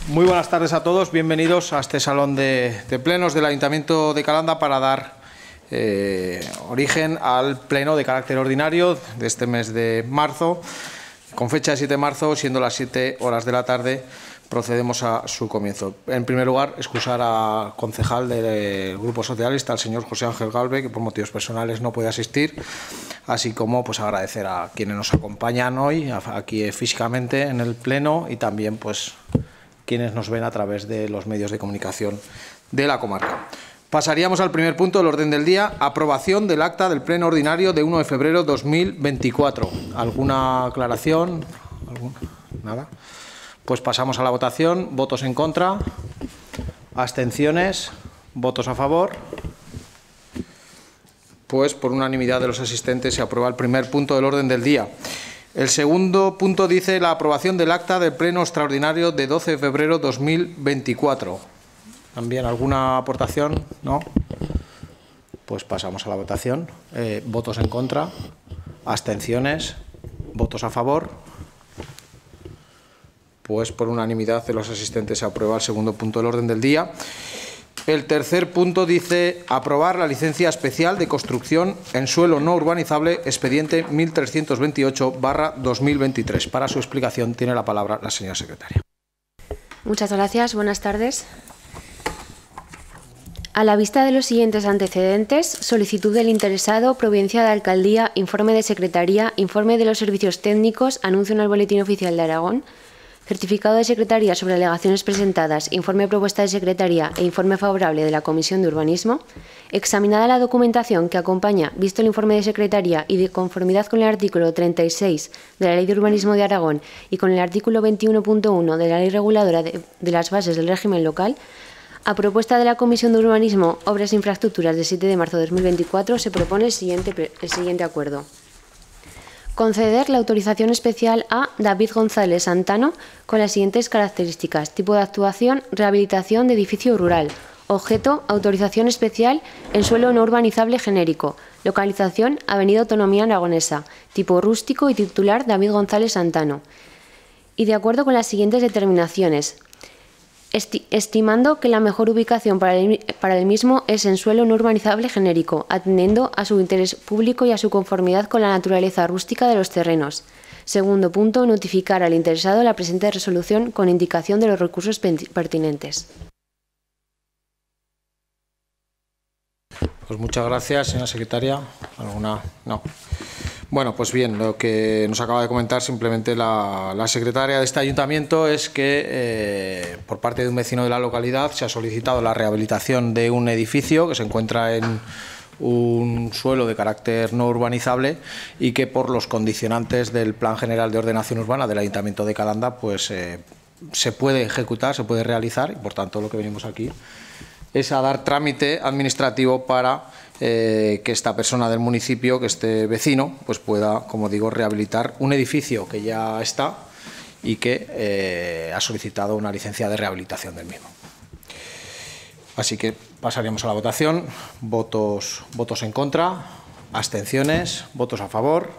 Muy buenas tardes a todos, bienvenidos a este salón de plenos del Ayuntamiento de Calanda para dar origen al pleno de carácter ordinario de este mes de marzo. Con fecha de 7 de marzo, siendo las 7 horas de la tarde, procedemos a su comienzo. En primer lugar, excusar al concejal del Grupo Socialista, al señor José Ángel Galve, que por motivos personales no puede asistir, así como pues agradecer a quienes nos acompañan hoy aquí físicamente en el pleno y también pues quienes nos ven a través de los medios de comunicación de la comarca. Pasaríamos al primer punto del orden del día, aprobación del acta del pleno ordinario de 1 de febrero de 2024. ¿Alguna aclaración? Nada. Pues pasamos a la votación. Votos en contra, abstenciones, votos a favor. Pues por unanimidad de los asistentes se aprueba el primer punto del orden del día. El segundo punto dice la aprobación del acta del pleno extraordinario de 12 de febrero de 2024. ¿También alguna aportación? ¿No? Pues pasamos a la votación. Votos en contra, abstenciones, votos a favor. Pues por unanimidad de los asistentes se aprueba el segundo punto del orden del día. El tercer punto dice aprobar la licencia especial de construcción en suelo no urbanizable, expediente 1328/2023. Para su explicación tiene la palabra la señora secretaria. Muchas gracias. Buenas tardes. A la vista de los siguientes antecedentes, solicitud del interesado, providencia de Alcaldía, informe de Secretaría, informe de los servicios técnicos, anuncio en el Boletín Oficial de Aragón, certificado de Secretaría sobre alegaciones presentadas, informe de propuesta de Secretaría e informe favorable de la Comisión de Urbanismo, examinada la documentación que acompaña, visto el informe de Secretaría y de conformidad con el artículo 36 de la Ley de Urbanismo de Aragón y con el artículo 21.1 de la Ley Reguladora de las Bases del Régimen Local, a propuesta de la Comisión de Urbanismo, Obras e Infraestructuras de 7 de marzo de 2024, se propone el siguiente acuerdo. Conceder la autorización especial a David González Santano con las siguientes características. Tipo de actuación, rehabilitación de edificio rural. Objeto, autorización especial en suelo no urbanizable genérico. Localización, Avenida Autonomía Aragonesa. Tipo rústico y titular David González Santano. Y de acuerdo con las siguientes determinaciones. Estimando que la mejor ubicación para el mismo es en suelo no urbanizable genérico, atendiendo a su interés público y a su conformidad con la naturaleza rústica de los terrenos. Segundo punto, notificar al interesado la presente resolución con indicación de los recursos pertinentes. Pues muchas gracias, señora secretaria. ¿Alguna? No. Bueno, pues bien, lo que nos acaba de comentar simplemente la secretaria de este ayuntamiento es que por parte de un vecino de la localidad se ha solicitado la rehabilitación de un edificio que se encuentra en un suelo de carácter no urbanizable y que por los condicionantes del Plan General de Ordenación Urbana del Ayuntamiento de Calanda pues se puede ejecutar, se puede realizar y por tanto lo que venimos aquí es a dar trámite administrativo para que esta persona del municipio, que este vecino, pues pueda, como digo, rehabilitar un edificio que ya está y que ha solicitado una licencia de rehabilitación del mismo. Así que pasaríamos a la votación. Votos en contra, abstenciones, votos a favor.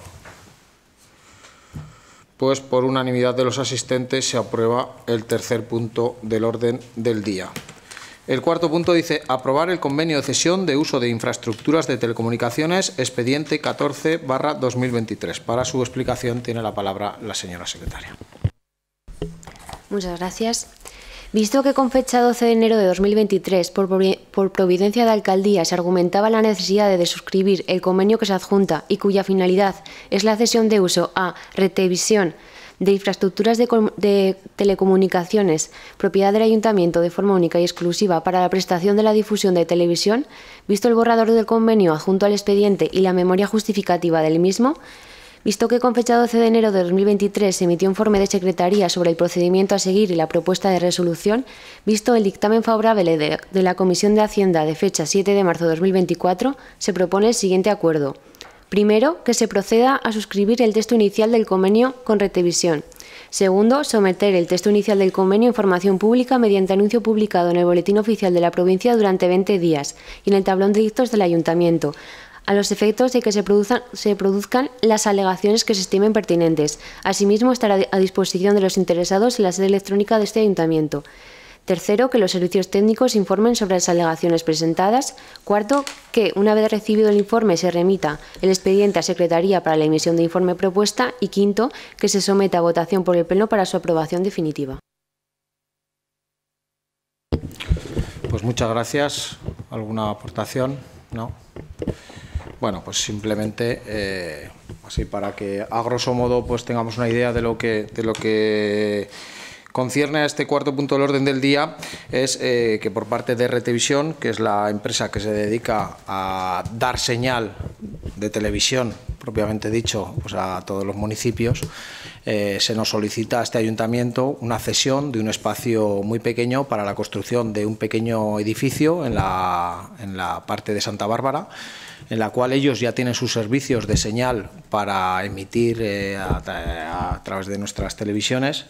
Pues por unanimidad de los asistentes se aprueba el tercer punto del orden del día. El cuarto punto dice aprobar el convenio de cesión de uso de infraestructuras de telecomunicaciones, expediente 14/2023. Para su explicación tiene la palabra la señora secretaria. Muchas gracias. Visto que con fecha 12 de enero de 2023, por providencia de Alcaldía, se argumentaba la necesidad de suscribir el convenio que se adjunta y cuya finalidad es la cesión de uso a Retevisión de infraestructuras de telecomunicaciones, propiedad del Ayuntamiento de forma única y exclusiva para la prestación de la difusión de televisión, visto el borrador del convenio adjunto al expediente y la memoria justificativa del mismo, visto que con fecha 12 de enero de 2023 se emitió informe de Secretaría sobre el procedimiento a seguir y la propuesta de resolución, visto el dictamen favorable de la Comisión de Hacienda de fecha 7 de marzo de 2024, se propone el siguiente acuerdo. Primero, que se proceda a suscribir el texto inicial del convenio con Retevisión. Segundo, someter el texto inicial del convenio a información pública mediante anuncio publicado en el Boletín Oficial de la Provincia durante 20 días y en el tablón de dictos del Ayuntamiento, a los efectos de que se produzcan las alegaciones que se estimen pertinentes. Asimismo, estará a disposición de los interesados en la sede electrónica de este ayuntamiento. Tercero, que los servicios técnicos informen sobre las alegaciones presentadas. Cuarto, que una vez recibido el informe se remita el expediente a Secretaría para la emisión de informe propuesta. Y quinto, que se someta a votación por el Pleno para su aprobación definitiva. Pues muchas gracias. ¿Alguna aportación? ¿No? Bueno, pues simplemente así para que a grosso modo pues tengamos una idea de lo que concierne a este cuarto punto del orden del día, es que por parte de RTVisión, que es la empresa que se dedica a dar señal de televisión, propiamente dicho, pues a todos los municipios, se nos solicita a este ayuntamiento una cesión de un espacio muy pequeño para la construcción de un pequeño edificio en la parte de Santa Bárbara, en la cual ellos ya tienen sus servicios de señal para emitir a través de nuestras televisiones.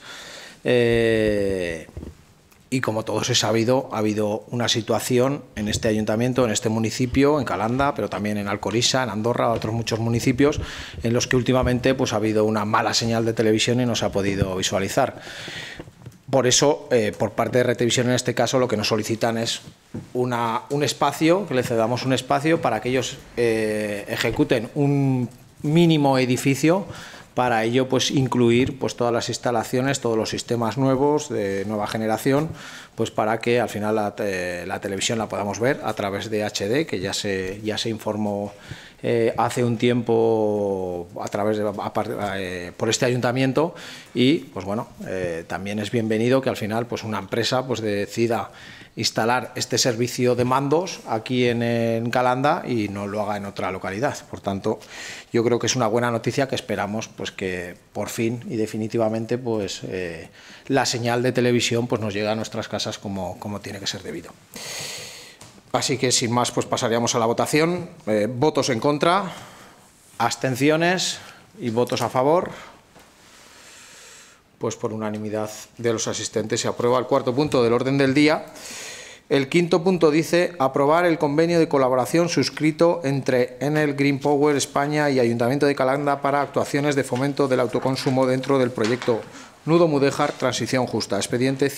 Y como todos he sabido, ha habido una situación en este ayuntamiento, en este municipio, en Calanda, pero también en Alcorisa, en Andorra, otros muchos municipios, en los que últimamente pues, ha habido una mala señal de televisión y no se ha podido visualizar. Por eso, por parte de RTVisión en este caso, lo que nos solicitan es un espacio, que le cedamos un espacio para que ellos ejecuten un mínimo edificio. Para ello, pues incluir pues todas las instalaciones, todos los sistemas nuevos de nueva generación, pues para que al final la televisión la podamos ver a través de HD, que ya se informó hace un tiempo a través por este ayuntamiento. Y pues bueno, también es bienvenido que al final pues una empresa pues decida instalar este servicio de mandos aquí en Calanda y no lo haga en otra localidad. Por tanto, yo creo que es una buena noticia que esperamos pues que por fin y definitivamente pues la señal de televisión pues nos llegue a nuestras casas como tiene que ser debido. Así que sin más pues pasaríamos a la votación. Votos en contra, abstenciones y votos a favor. Pues por unanimidad de los asistentes se aprueba el cuarto punto del orden del día. El quinto punto dice aprobar el convenio de colaboración suscrito entre Enel Green Power España y Ayuntamiento de Calanda para actuaciones de fomento del autoconsumo dentro del proyecto Nudo Mudéjar Transición Justa, expediente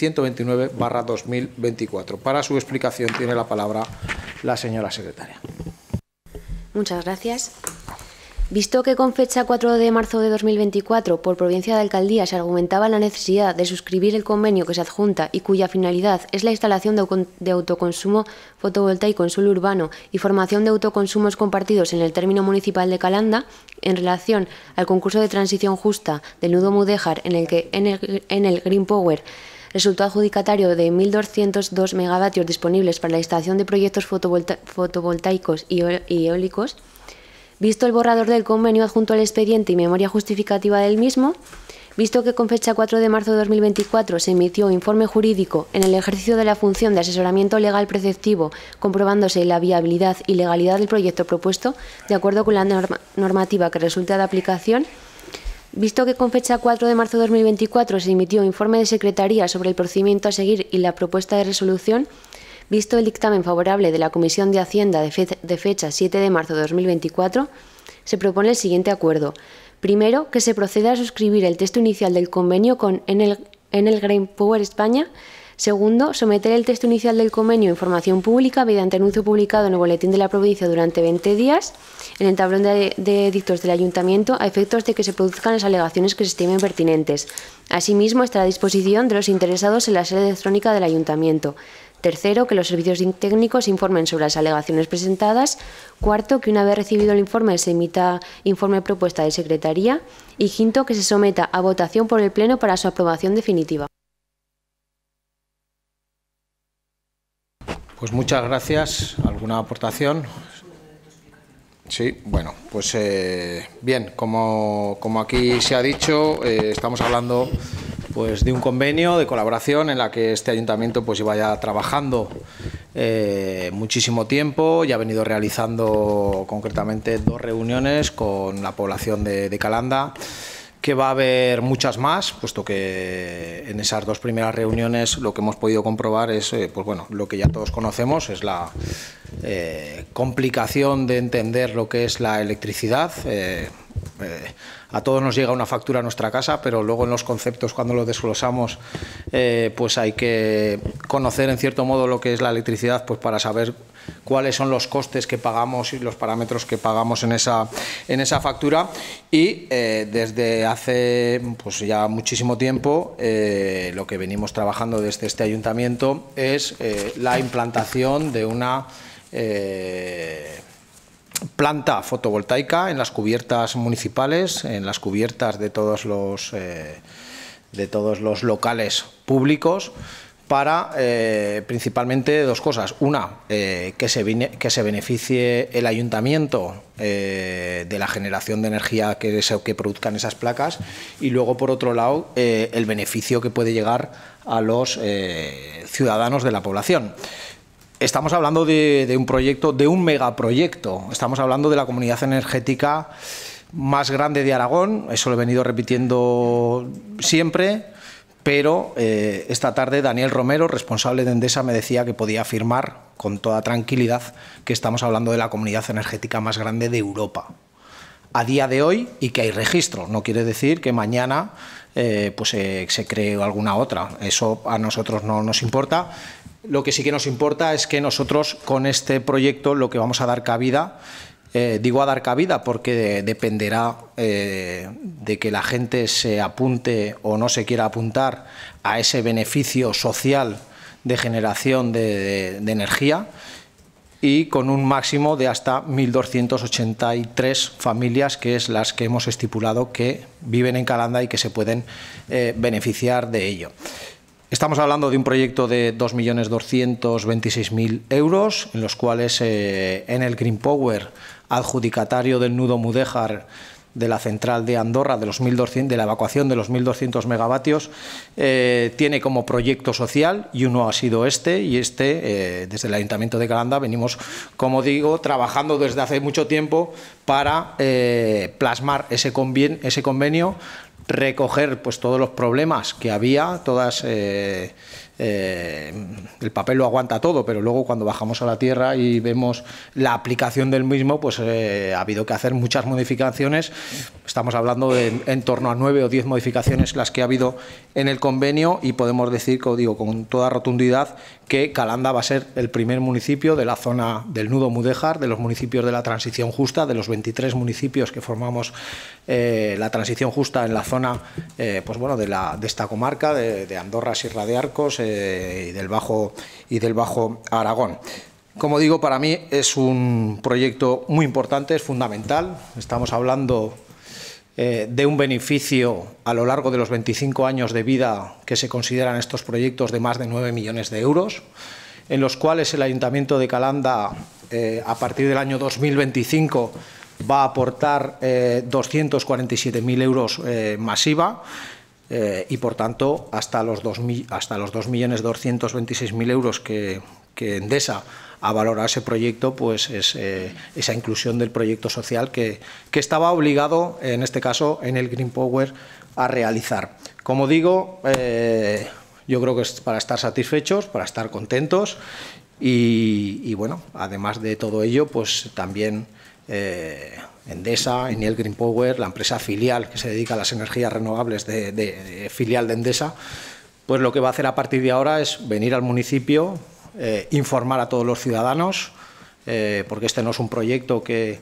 129/2024. Para su explicación tiene la palabra la señora secretaria. Muchas gracias. Visto que con fecha 4 de marzo de 2024 por provincia de Alcaldía se argumentaba la necesidad de suscribir el convenio que se adjunta y cuya finalidad es la instalación de autoconsumo fotovoltaico en suelo urbano y formación de autoconsumos compartidos en el término municipal de Calanda, en relación al concurso de transición justa del Nudo Mudéjar en el que Enel Green Power resultó adjudicatario de 1.202 megavatios disponibles para la instalación de proyectos fotovoltaicos y eólicos, visto el borrador del convenio adjunto al expediente y memoria justificativa del mismo, visto que con fecha 4 de marzo de 2024 se emitió informe jurídico en el ejercicio de la función de asesoramiento legal preceptivo, comprobándose la viabilidad y legalidad del proyecto propuesto de acuerdo con la normativa que resulta de aplicación, visto que con fecha 4 de marzo de 2024 se emitió informe de Secretaría sobre el procedimiento a seguir y la propuesta de resolución, visto el dictamen favorable de la Comisión de Hacienda de fecha 7 de marzo de 2024, se propone el siguiente acuerdo. Primero, que se proceda a suscribir el texto inicial del convenio con Enel Green Power España. Segundo, someter el texto inicial del convenio a información pública mediante anuncio publicado en el Boletín de la Provincia durante 20 días en el tablón de edictos del Ayuntamiento a efectos de que se produzcan las alegaciones que se estimen pertinentes. Asimismo, estará a disposición de los interesados en la sede electrónica del Ayuntamiento. Tercero, que los servicios técnicos informen sobre las alegaciones presentadas. Cuarto, que una vez recibido el informe se emita informe propuesta de Secretaría. Y quinto, que se someta a votación por el Pleno para su aprobación definitiva. Pues muchas gracias. ¿Alguna aportación? Sí, bueno, pues bien, como aquí se ha dicho, estamos hablando pues de un convenio de colaboración en la que este ayuntamiento pues lleva ya trabajando muchísimo tiempo y ha venido realizando concretamente 2 reuniones con la población de Calanda que va a haber muchas más, puesto que en esas 2 primeras reuniones lo que hemos podido comprobar es pues bueno, lo que ya todos conocemos, es la complicación de entender lo que es la electricidad. A todos nos llega una factura a nuestra casa, pero luego en los conceptos, cuando los desglosamos, pues hay que conocer en cierto modo lo que es la electricidad, pues para saber cuáles son los costes que pagamos y los parámetros que pagamos en esa factura. Y desde hace pues ya muchísimo tiempo lo que venimos trabajando desde este ayuntamiento es la implantación de una planta fotovoltaica en las cubiertas municipales, en las cubiertas de todos los locales públicos, para principalmente 2 cosas. Una, que se beneficie el ayuntamiento de la generación de energía que produzcan esas placas, y luego, por otro lado, el beneficio que puede llegar a los ciudadanos de la población. Estamos hablando de un proyecto, de un megaproyecto. Estamos hablando de la comunidad energética más grande de Aragón. Eso lo he venido repitiendo siempre, pero esta tarde Daniel Romero, responsable de Endesa, me decía que podía afirmar con toda tranquilidad que estamos hablando de la comunidad energética más grande de Europa a día de hoy, y que hay registro. No quiere decir que mañana pues se cree alguna otra. Eso a nosotros no nos importa. Lo que sí que nos importa es que nosotros con este proyecto lo que vamos a dar cabida, digo a dar cabida porque dependerá de que la gente se apunte o no se quiera apuntar a ese beneficio social de generación de energía, y con un máximo de hasta 1.283 familias, que es las que hemos estipulado que viven en Calanda y que se pueden beneficiar de ello. Estamos hablando de un proyecto de 2.226.000 euros, en los cuales Enel Green Power, adjudicatario del nudo Mudéjar de la central de Andorra, de la evacuación de los 1.200 megavatios, tiene como proyecto social, y uno ha sido este, y desde el Ayuntamiento de Calanda venimos, como digo, trabajando desde hace mucho tiempo para plasmar ese convenio, recoger pues todos los problemas que había, el papel lo aguanta todo, pero luego cuando bajamos a la tierra y vemos la aplicación del mismo, pues ha habido que hacer muchas modificaciones. Estamos hablando de en torno a 9 o 10 modificaciones las que ha habido en el convenio, y podemos decir, como digo, con toda rotundidad, que Calanda va a ser el primer municipio de la zona del nudo Mudéjar, de los municipios de la transición justa, de los 23 municipios que formamos la transición justa en la zona pues bueno, de esta comarca de Andorra, Sierra de Arcos y del Bajo Aragón. Como digo, para mí es un proyecto muy importante, es fundamental. Estamos hablando de un beneficio a lo largo de los 25 años de vida que se consideran estos proyectos de más de 9 millones de euros, en los cuales el Ayuntamiento de Calanda, a partir del año 2025, va a aportar 247.000 euros masiva, y por tanto hasta los 2.226.000 euros que Endesa ha valorado ese proyecto, pues es esa inclusión del proyecto social que estaba obligado, en este caso, en el Green Power, a realizar. Como digo, yo creo que es para estar satisfechos, para estar contentos, y bueno, además de todo ello, pues también Endesa, Enel Green Power, la empresa filial que se dedica a las energías renovables de filial de Endesa, pues lo que va a hacer a partir de ahora es venir al municipio, informar a todos los ciudadanos, porque este no es un proyecto que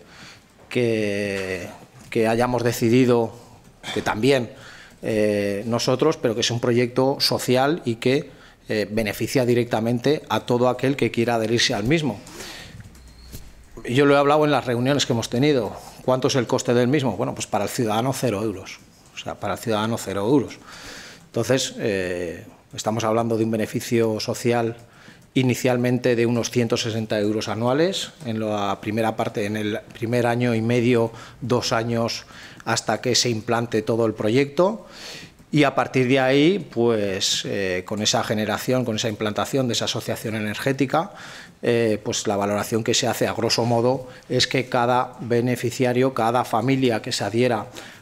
hayamos decidido, que también nosotros, pero que es un proyecto social y que beneficia directamente a todo aquel que quiera adherirse al mismo. Yo lo he hablado en las reuniones que hemos tenido. ¿Cuánto es el coste del mismo? Bueno, pues para el ciudadano 0 euros. O sea, para el ciudadano 0 euros. Entonces, estamos hablando de un beneficio social inicialmente de unos 160 euros anuales en la primera parte, en el primer año y medio, 2 años, hasta que se implante todo el proyecto. Y a partir de ahí, pues con esa generación, con esa implantación de esa asociación energética, pues la valoración que se hace a grosso modo es que cada beneficiario, cada familia que se adhiera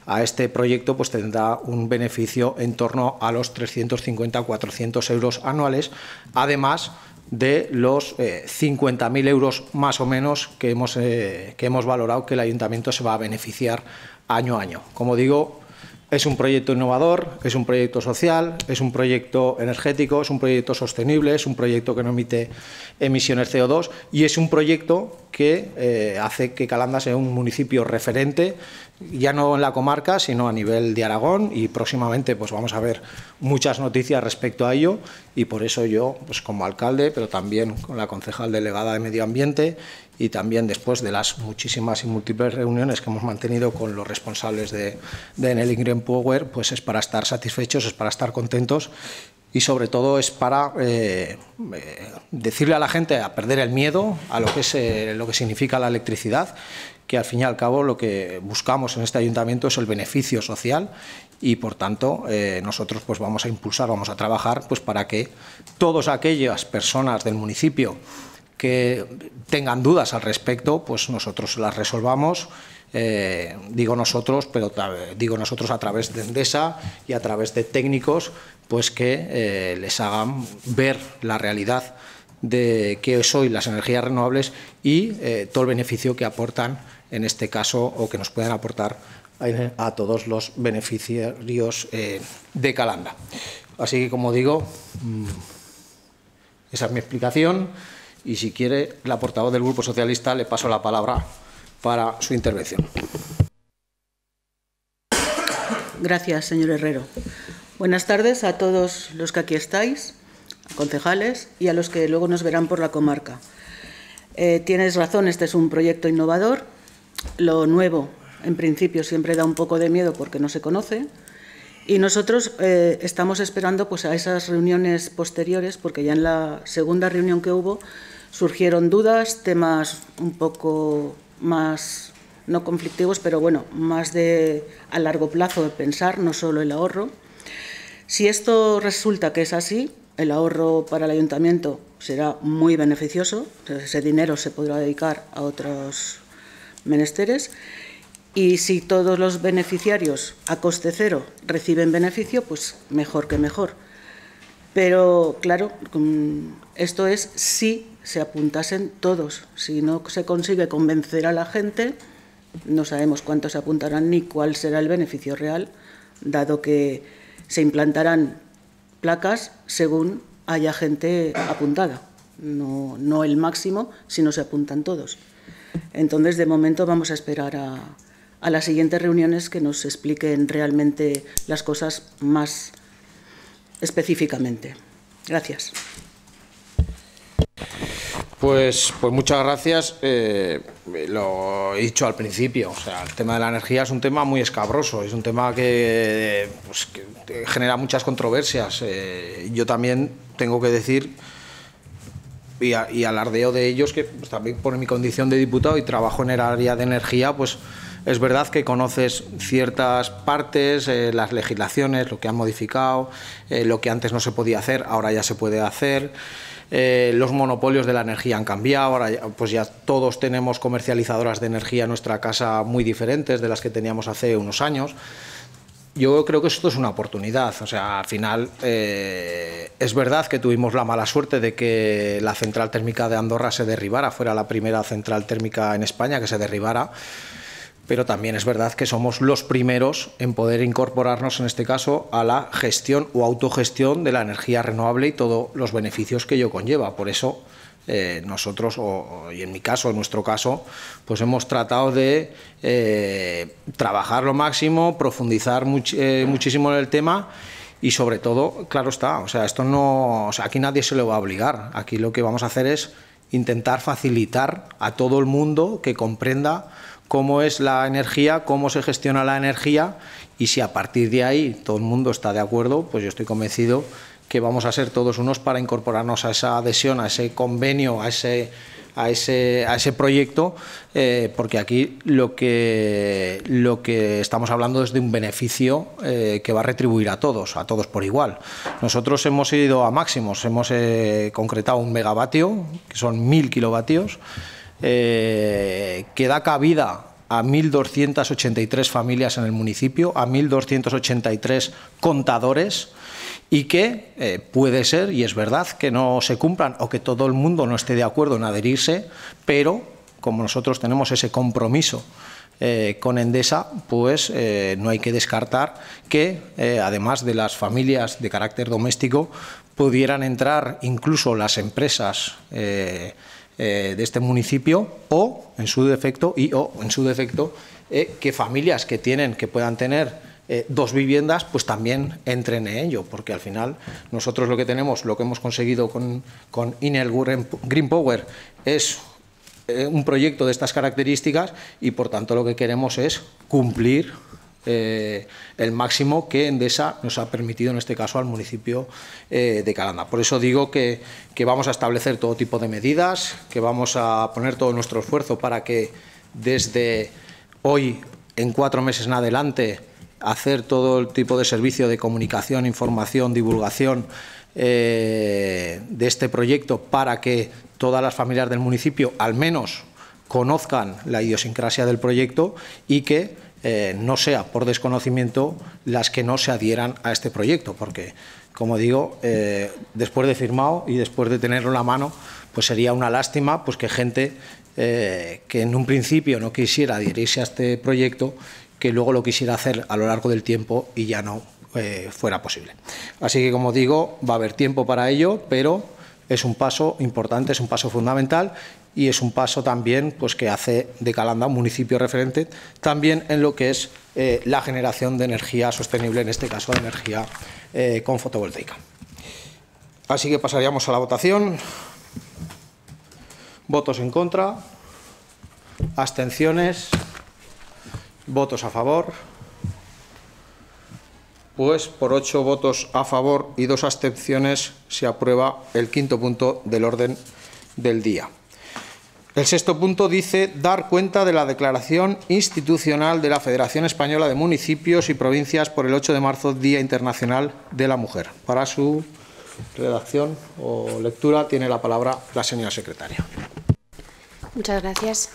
a este proyecto pues tendrá un beneficio en torno a los 350-400 euros anuales, además de los 50.000 euros más o menos que hemos valorado que el Ayuntamiento se va a beneficiar año a año. Como digo, es un proyecto innovador, es un proyecto social, es un proyecto energético, es un proyecto sostenible, es un proyecto que no emite emisiones CO2 y es un proyecto que hace que Calanda sea un municipio referente, ya no en la comarca, sino a nivel de Aragón, y próximamente pues vamos a ver muchas noticias respecto a ello, y por eso yo, pues como alcalde, pero también con la concejal delegada de Medio Ambiente, y también después de las muchísimas y múltiples reuniones que hemos mantenido con los responsables de Enel Green Power, pues es para estar satisfechos, es para estar contentos, y sobre todo es para decirle a la gente a perder el miedo a lo que significa la electricidad, que al fin y al cabo lo que buscamos en este ayuntamiento es el beneficio social, y por tanto nosotros pues vamos a impulsar, vamos a trabajar pues para que todas aquellas personas del municipio que tengan dudas al respecto, pues nosotros las resolvamos. Digo nosotros, pero digo nosotros a través de Endesa y a través de técnicos, pues que les hagan ver la realidad de qué es hoy las energías renovables y todo el beneficio que aportan en este caso, o que nos puedan aportar a todos los beneficiarios de Calanda. Así que, como digo, esa es mi explicación, y si quiere, la portavoz del Grupo Socialista le paso la palabra para su intervención. Gracias, señor Herrero. Buenas tardes a todos los que aquí estáis, a concejales y a los que luego nos verán por la comarca. Tienes razón, este es un proyecto innovador. Lo nuevo, en principio, siempre da un poco de miedo porque no se conoce. Y nosotros estamos esperando pues, a esas reuniones posteriores, porque ya en la segunda reunión que hubo surgieron dudas, temas un poco más, no conflictivos, pero bueno, más a largo plazo de pensar, no solo el ahorro. Si esto resulta que es así, el ahorro para el ayuntamiento será muy beneficioso, ese dinero se podrá dedicar a otros menesteres, y si todos los beneficiarios a coste cero reciben beneficio, pues mejor que mejor. Pero claro, esto es si se apuntasen todos. Si no se consigue convencer a la gente, no sabemos cuántos se apuntarán ni cuál será el beneficio real, dado que se implantarán placas según haya gente apuntada, no el máximo, si no se apuntan todos. Entonces, de momento vamos a esperar a las siguientes reuniones que nos expliquen realmente las cosas más específicamente. Gracias. Pues muchas gracias. Lo he dicho al principio, o sea, el tema de la energía es un tema muy escabroso, es un tema que genera muchas controversias. Yo también tengo que decir, y alardeo de ellos, que pues, también por mi condición de diputado y trabajo en el área de energía, pues es verdad que conoces ciertas partes, las legislaciones, lo que han modificado, lo que antes no se podía hacer, ahora ya se puede hacer. Los monopolios de la energía han cambiado, ahora pues ya todos tenemos comercializadoras de energía en nuestra casa muy diferentes de las que teníamos hace unos años. Yo creo que esto es una oportunidad, o sea, al final es verdad que tuvimos la mala suerte de que la central térmica de Andorra se derribara, fuera la primera central térmica en España que se derribara, pero también es verdad que somos los primeros en poder incorporarnos, en este caso, a la gestión o autogestión de la energía renovable y todos los beneficios que ello conlleva. Por eso nosotros, y en mi caso, en nuestro caso, pues hemos tratado de trabajar lo máximo, profundizar muchísimo en el tema y sobre todo, claro está, o sea, esto no, o sea, aquí nadie se lo va a obligar. Aquí lo que vamos a hacer es intentar facilitar a todo el mundo que comprenda cómo es la energía, cómo se gestiona la energía, y si a partir de ahí todo el mundo está de acuerdo, pues yo estoy convencido que vamos a ser todos unos para incorporarnos a esa adhesión, a ese convenio, a ese proyecto, porque aquí lo que estamos hablando es de un beneficio que va a retribuir a todos por igual. Nosotros hemos ido a máximos, hemos concretado 1 megavatio, que son 1000 kilovatios, que da cabida a 1.283 familias en el municipio, a 1.283 contadores, y que puede ser, y es verdad, que no se cumplan o que todo el mundo no esté de acuerdo en adherirse, pero como nosotros tenemos ese compromiso con Endesa, pues no hay que descartar que, además de las familias de carácter doméstico, pudieran entrar incluso las empresas de este municipio o, en su defecto, que familias que puedan tener 2 viviendas, pues también entren en ello, porque al final nosotros lo que hemos conseguido con Enel Green Power es un proyecto de estas características y por tanto lo que queremos es cumplir el máximo que Endesa nos ha permitido, en este caso al municipio de Calanda. Por eso digo que vamos a establecer todo tipo de medidas, que vamos a poner todo nuestro esfuerzo para que desde hoy, en 4 meses en adelante, hacer todo el tipo de servicio de comunicación, información, divulgación de este proyecto para que todas las familias del municipio al menos conozcan la idiosincrasia del proyecto y que no sea por desconocimiento las que no se adhieran a este proyecto, porque, como digo, después de firmado y después de tenerlo en la mano, pues sería una lástima pues que gente que en un principio no quisiera adherirse a este proyecto, que luego lo quisiera hacer a lo largo del tiempo y ya no fuera posible. Así que, como digo, va a haber tiempo para ello, pero es un paso importante, es un paso fundamental y es un paso también pues, que hace de Calanda un municipio referente también en lo que es la generación de energía sostenible, en este caso de energía con fotovoltaica. Así que pasaríamos a la votación. Votos en contra, abstenciones, votos a favor. Pues por 8 votos a favor y 2 abstenciones se aprueba el 5.º punto del orden del día. El 6.º punto dice dar cuenta de la declaración institucional de la Federación Española de Municipios y Provincias por el 8 de marzo, Día Internacional de la Mujer. Para su redacción o lectura tiene la palabra la señora secretaria. Muchas gracias.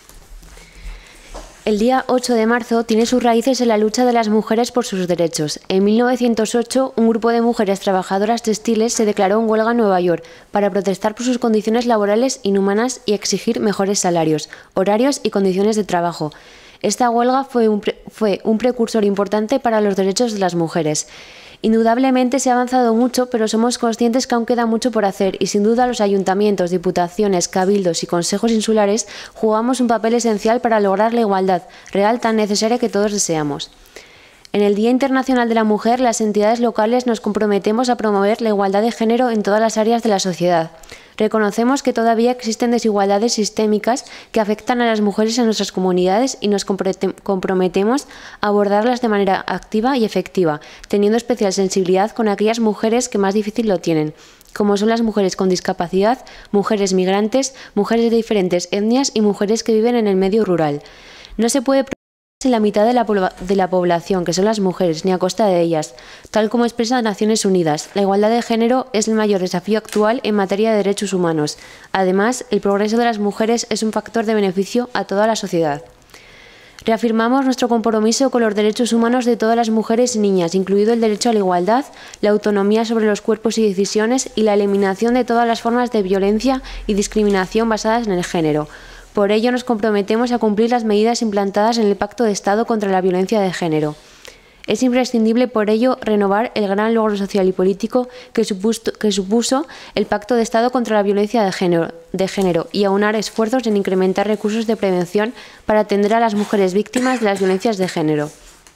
El día 8 de marzo tiene sus raíces en la lucha de las mujeres por sus derechos. En 1908, un grupo de mujeres trabajadoras textiles se declaró en huelga en Nueva York para protestar por sus condiciones laborales inhumanas y exigir mejores salarios, horarios y condiciones de trabajo. Esta huelga fue un precursor importante para los derechos de las mujeres. Indudablemente se ha avanzado mucho, pero somos conscientes que aún queda mucho por hacer y sin duda los ayuntamientos, diputaciones, cabildos y consejos insulares jugamos un papel esencial para lograr la igualdad real tan necesaria que todos deseamos. En el Día Internacional de la Mujer, las entidades locales nos comprometemos a promover la igualdad de género en todas las áreas de la sociedad. Reconocemos que todavía existen desigualdades sistémicas que afectan a las mujeres en nuestras comunidades y nos comprometemos a abordarlas de manera activa y efectiva, teniendo especial sensibilidad con aquellas mujeres que más difícil lo tienen, como son las mujeres con discapacidad, mujeres migrantes, mujeres de diferentes etnias y mujeres que viven en el medio rural. No se puede en la mitad de la población, que son las mujeres, ni a costa de ellas. Tal como expresa Naciones Unidas, la igualdad de género es el mayor desafío actual en materia de derechos humanos. Además, el progreso de las mujeres es un factor de beneficio a toda la sociedad. Reafirmamos nuestro compromiso con los derechos humanos de todas las mujeres y niñas, incluido el derecho a la igualdad, la autonomía sobre los cuerpos y decisiones y la eliminación de todas las formas de violencia y discriminación basadas en el género. Por ello, nos comprometemos a cumplir las medidas implantadas en el Pacto de Estado contra la Violencia de Género. Es imprescindible, por ello, renovar el gran logro social y político que supuso el Pacto de Estado contra la Violencia de Género y aunar esfuerzos en incrementar recursos de prevención para atender a las mujeres víctimas de las violencias de género.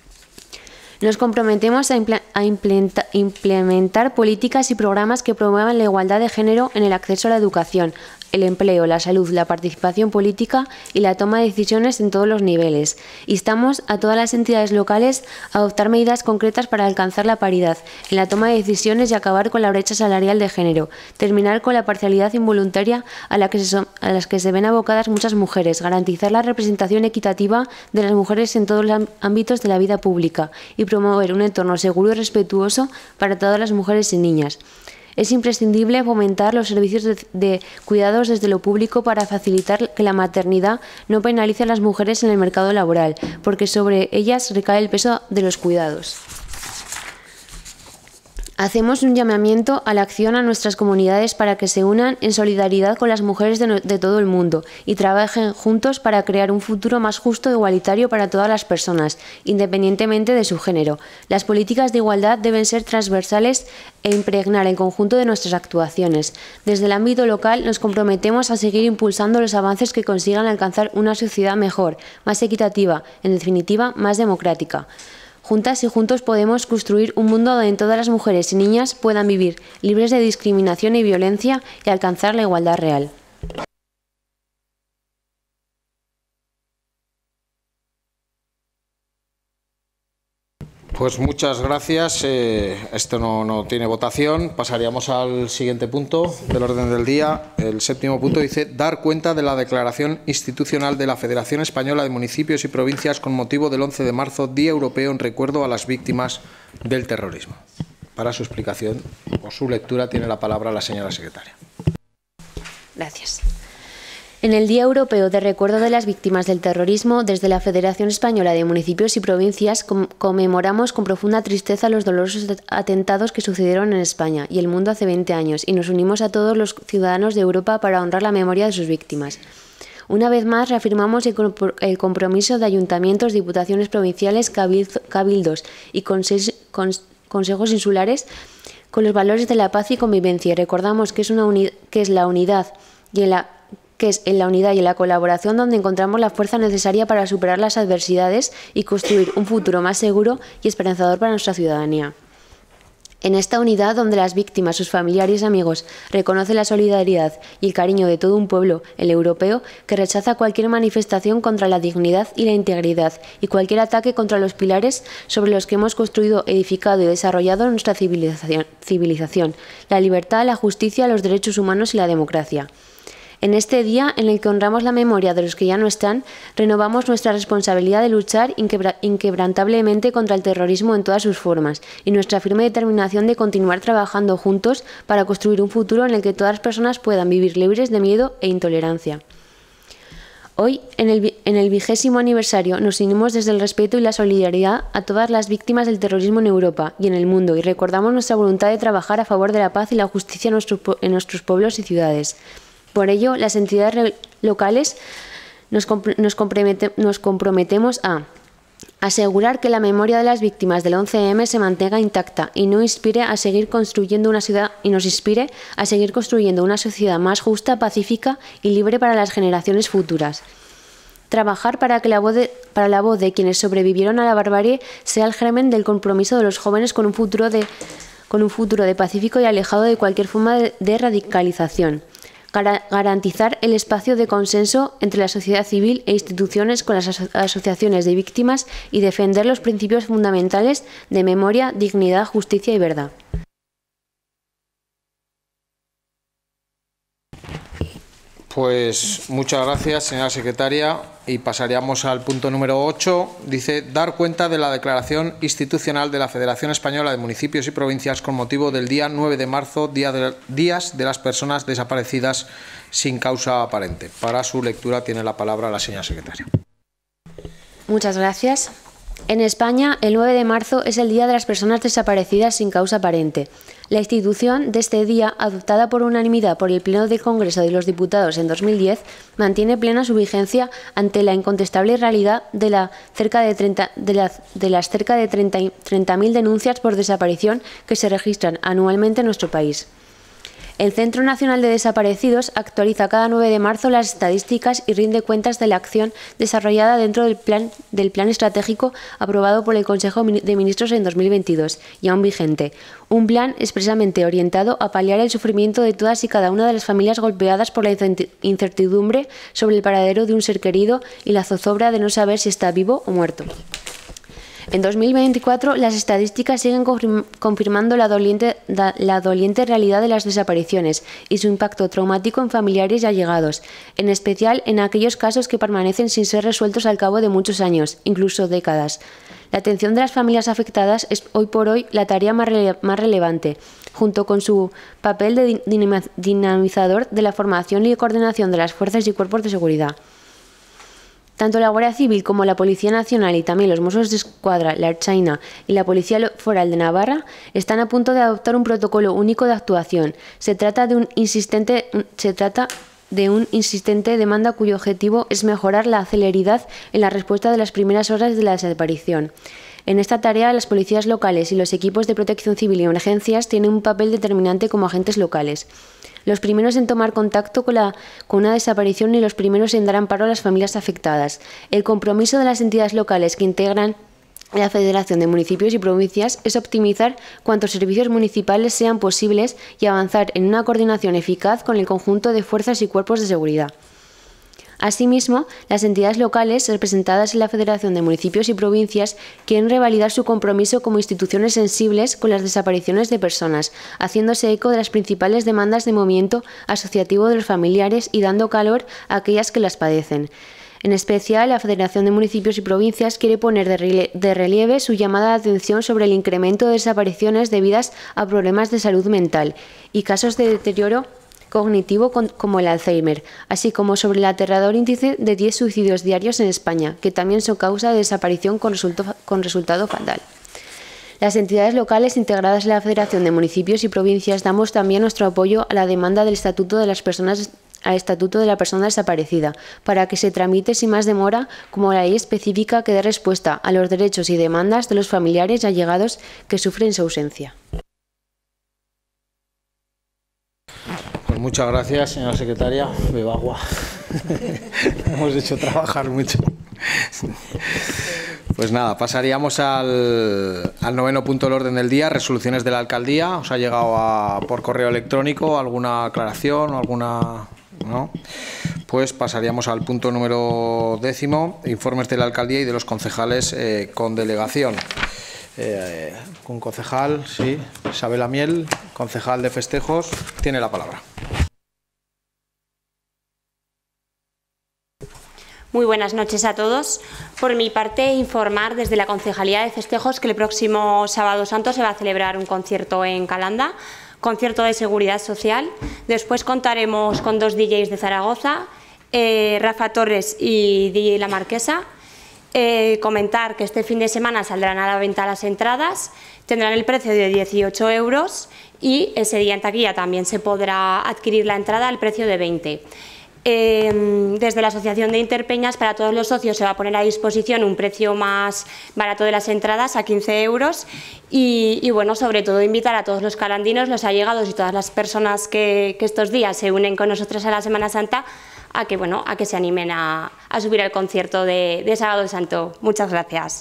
Nos comprometemos a implementar políticas y programas que promuevan la igualdad de género en el acceso a la educación, el empleo, la salud, la participación política y la toma de decisiones en todos los niveles. Instamos a todas las entidades locales a adoptar medidas concretas para alcanzar la paridad en la toma de decisiones y acabar con la brecha salarial de género, terminar con la parcialidad involuntaria a las que se ven abocadas muchas mujeres, garantizar la representación equitativa de las mujeres en todos los ámbitos de la vida pública y promover un entorno seguro y respetuoso para todas las mujeres y niñas. Es imprescindible fomentar los servicios de cuidados desde lo público para facilitar que la maternidad no penalice a las mujeres en el mercado laboral, porque sobre ellas recae el peso de los cuidados. Hacemos un llamamiento a la acción a nuestras comunidades para que se unan en solidaridad con las mujeres de todo el mundo y trabajen juntos para crear un futuro más justo e igualitario para todas las personas, independientemente de su género. Las políticas de igualdad deben ser transversales e impregnar el conjunto de nuestras actuaciones. Desde el ámbito local nos comprometemos a seguir impulsando los avances que consigan alcanzar una sociedad mejor, más equitativa, en definitiva, más democrática. Juntas y juntos podemos construir un mundo donde todas las mujeres y niñas puedan vivir libres de discriminación y violencia y alcanzar la igualdad real. Pues muchas gracias. Esto no tiene votación. Pasaríamos al siguiente punto del orden del día. El 7º punto dice: dar cuenta de la declaración institucional de la Federación Española de Municipios y Provincias con motivo del 11 de marzo, Día Europeo en recuerdo a las víctimas del terrorismo. Para su explicación o su lectura tiene la palabra la señora secretaria. Gracias. En el Día Europeo de Recuerdo de las Víctimas del Terrorismo, desde la Federación Española de Municipios y Provincias conmemoramos con profunda tristeza los dolorosos atentados que sucedieron en España y el mundo hace 20 años y nos unimos a todos los ciudadanos de Europa para honrar la memoria de sus víctimas. Una vez más reafirmamos el compromiso de ayuntamientos, diputaciones provinciales, cabildos y consejos insulares con los valores de la paz y convivencia, y recordamos que es en la unidad y en la colaboración donde encontramos la fuerza necesaria para superar las adversidades y construir un futuro más seguro y esperanzador para nuestra ciudadanía. En esta unidad, donde las víctimas, sus familiares y amigos reconocen la solidaridad y el cariño de todo un pueblo, el europeo, que rechaza cualquier manifestación contra la dignidad y la integridad y cualquier ataque contra los pilares sobre los que hemos construido, edificado y desarrollado nuestra civilización, la libertad, la justicia, los derechos humanos y la democracia. En este día, en el que honramos la memoria de los que ya no están, renovamos nuestra responsabilidad de luchar inquebrantablemente contra el terrorismo en todas sus formas y nuestra firme determinación de continuar trabajando juntos para construir un futuro en el que todas las personas puedan vivir libres de miedo e intolerancia. Hoy, en el 20º aniversario, nos unimos desde el respeto y la solidaridad a todas las víctimas del terrorismo en Europa y en el mundo y recordamos nuestra voluntad de trabajar a favor de la paz y la justicia en nuestros pueblos y ciudades. Por ello, las entidades locales nos comprometemos a asegurar que la memoria de las víctimas del 11M se mantenga intacta y nos inspire a seguir construyendo una sociedad más justa, pacífica y libre para las generaciones futuras. Trabajar para que la voz de quienes sobrevivieron a la barbarie sea el germen del compromiso de los jóvenes con un futuro de pacífico y alejado de cualquier forma de radicalización. Garantizar el espacio de consenso entre la sociedad civil e instituciones con las asociaciones de víctimas y defender los principios fundamentales de memoria, dignidad, justicia y verdad. Pues muchas gracias, señora secretaria. Y pasaríamos al punto número 8. Dice: dar cuenta de la declaración institucional de la Federación Española de Municipios y Provincias con motivo del día 9 de marzo, Días de las Personas Desaparecidas sin causa aparente. Para su lectura tiene la palabra la señora secretaria. Muchas gracias. En España, el 9 de marzo es el Día de las Personas Desaparecidas sin causa aparente. La institución de este día, adoptada por unanimidad por el Pleno del Congreso de los Diputados en 2010, mantiene plena su vigencia ante la incontestable realidad de las cerca de 30.000 denuncias por desaparición que se registran anualmente en nuestro país. El Centro Nacional de Desaparecidos actualiza cada 9 de marzo las estadísticas y rinde cuentas de la acción desarrollada dentro del plan estratégico aprobado por el Consejo de Ministros en 2022 y aún vigente. Un plan expresamente orientado a paliar el sufrimiento de todas y cada una de las familias golpeadas por la incertidumbre sobre el paradero de un ser querido y la zozobra de no saber si está vivo o muerto. En 2024, las estadísticas siguen confirmando la doliente realidad de las desapariciones y su impacto traumático en familiares y allegados, en especial en aquellos casos que permanecen sin ser resueltos al cabo de muchos años, incluso décadas. La atención de las familias afectadas es hoy por hoy la tarea más relevante, junto con su papel de dinamizador de la formación y coordinación de las fuerzas y cuerpos de seguridad. Tanto la Guardia Civil como la Policía Nacional y también los Mossos d'Esquadra, la Ertzaintza y la Policía Foral de Navarra están a punto de adoptar un protocolo único de actuación. Se trata de un insistente demanda cuyo objetivo es mejorar la celeridad en la respuesta de las primeras horas de la desaparición. En esta tarea, las policías locales y los equipos de protección civil y emergencias tienen un papel determinante como agentes locales. Los primeros en tomar contacto con una desaparición y los primeros en dar amparo a las familias afectadas. El compromiso de las entidades locales que integran la Federación de Municipios y Provincias es optimizar cuantos servicios municipales sean posibles y avanzar en una coordinación eficaz con el conjunto de fuerzas y cuerpos de seguridad. Asimismo, las entidades locales representadas en la Federación de Municipios y Provincias quieren revalidar su compromiso como instituciones sensibles con las desapariciones de personas, haciéndose eco de las principales demandas de movimiento asociativo de los familiares y dando calor a aquellas que las padecen. En especial, la Federación de Municipios y Provincias quiere poner de relieve su llamada de atención sobre el incremento de desapariciones debidas a problemas de salud mental y casos de deterioro cognitivo como el Alzheimer, así como sobre el aterrador índice de 10 suicidios diarios en España, que también son causa de desaparición con resultado fatal. Las entidades locales integradas en la Federación de Municipios y Provincias damos también nuestro apoyo a la demanda del Estatuto de la Persona Desaparecida, para que se tramite sin más demora como la ley específica que dé respuesta a los derechos y demandas de los familiares y allegados que sufren su ausencia. Pues muchas gracias, señora secretaria. Beba agua. Hemos hecho trabajar mucho. Pues nada, pasaríamos al noveno punto del orden del día, resoluciones de la alcaldía. ¿Os ha llegado por correo electrónico alguna aclaración o alguna...? ¿No? Pues pasaríamos al punto número 10, informes de la alcaldía y de los concejales con delegación. Un concejal, sí, Isabel Amiel, concejal de festejos, tiene la palabra. Muy buenas noches a todos. Por mi parte, informar desde la Concejalía de Festejos que el próximo Sábado Santo se va a celebrar un concierto en Calanda, concierto de seguridad social. Después contaremos con 2 DJs de Zaragoza, Rafa Torres y DJ La Marquesa. Comentar que este fin de semana saldrán a la venta las entradas, tendrán el precio de 18 € y ese día en taquilla también se podrá adquirir la entrada al precio de 20. Desde la Asociación de Interpeñas, para todos los socios se va a poner a disposición un precio más barato de las entradas, a 15 € y bueno, sobre todo invitar a todos los calandinos, los allegados y todas las personas que estos días se unen con nosotros a la Semana Santa a que se animen a subir al concierto de Sábado Santo. Muchas gracias.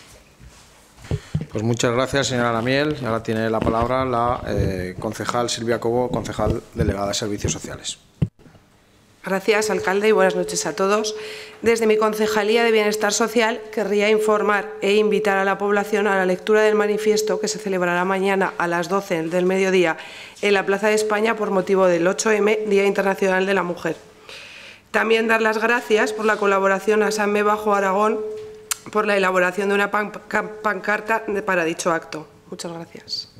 Pues muchas gracias, señora Lamiel. Y ahora tiene la palabra la concejal Silvia Cobo, concejal delegada de Servicios Sociales. Gracias, alcalde, y buenas noches a todos. Desde mi Concejalía de Bienestar Social querría informar e invitar a la población a la lectura del manifiesto que se celebrará mañana a las 12 del mediodía en la Plaza de España por motivo del 8M, Día Internacional de la Mujer. También dar las gracias por la colaboración a SAME Bajo Aragón por la elaboración de una pancarta para dicho acto. Muchas gracias.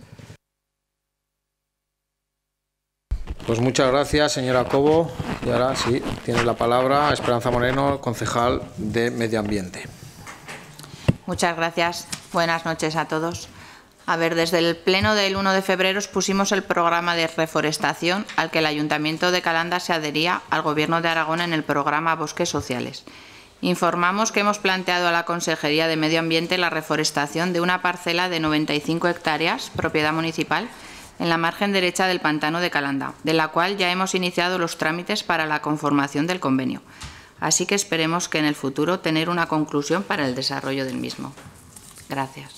Pues muchas gracias, señora Cobo. Y ahora sí, tiene la palabra Esperanza Moreno, concejal de Medio Ambiente. Muchas gracias. Buenas noches a todos. Desde el pleno del 1 de febrero expusimos el programa de reforestación al que el Ayuntamiento de Calanda se adhería al Gobierno de Aragón en el programa Bosques Sociales. Informamos que hemos planteado a la Consejería de Medio Ambiente la reforestación de una parcela de 95 hectáreas, propiedad municipal, en la margen derecha del pantano de Calanda, de la cual ya hemos iniciado los trámites para la conformación del convenio. Así que esperemos que en el futuro tener una conclusión para el desarrollo del mismo. Gracias.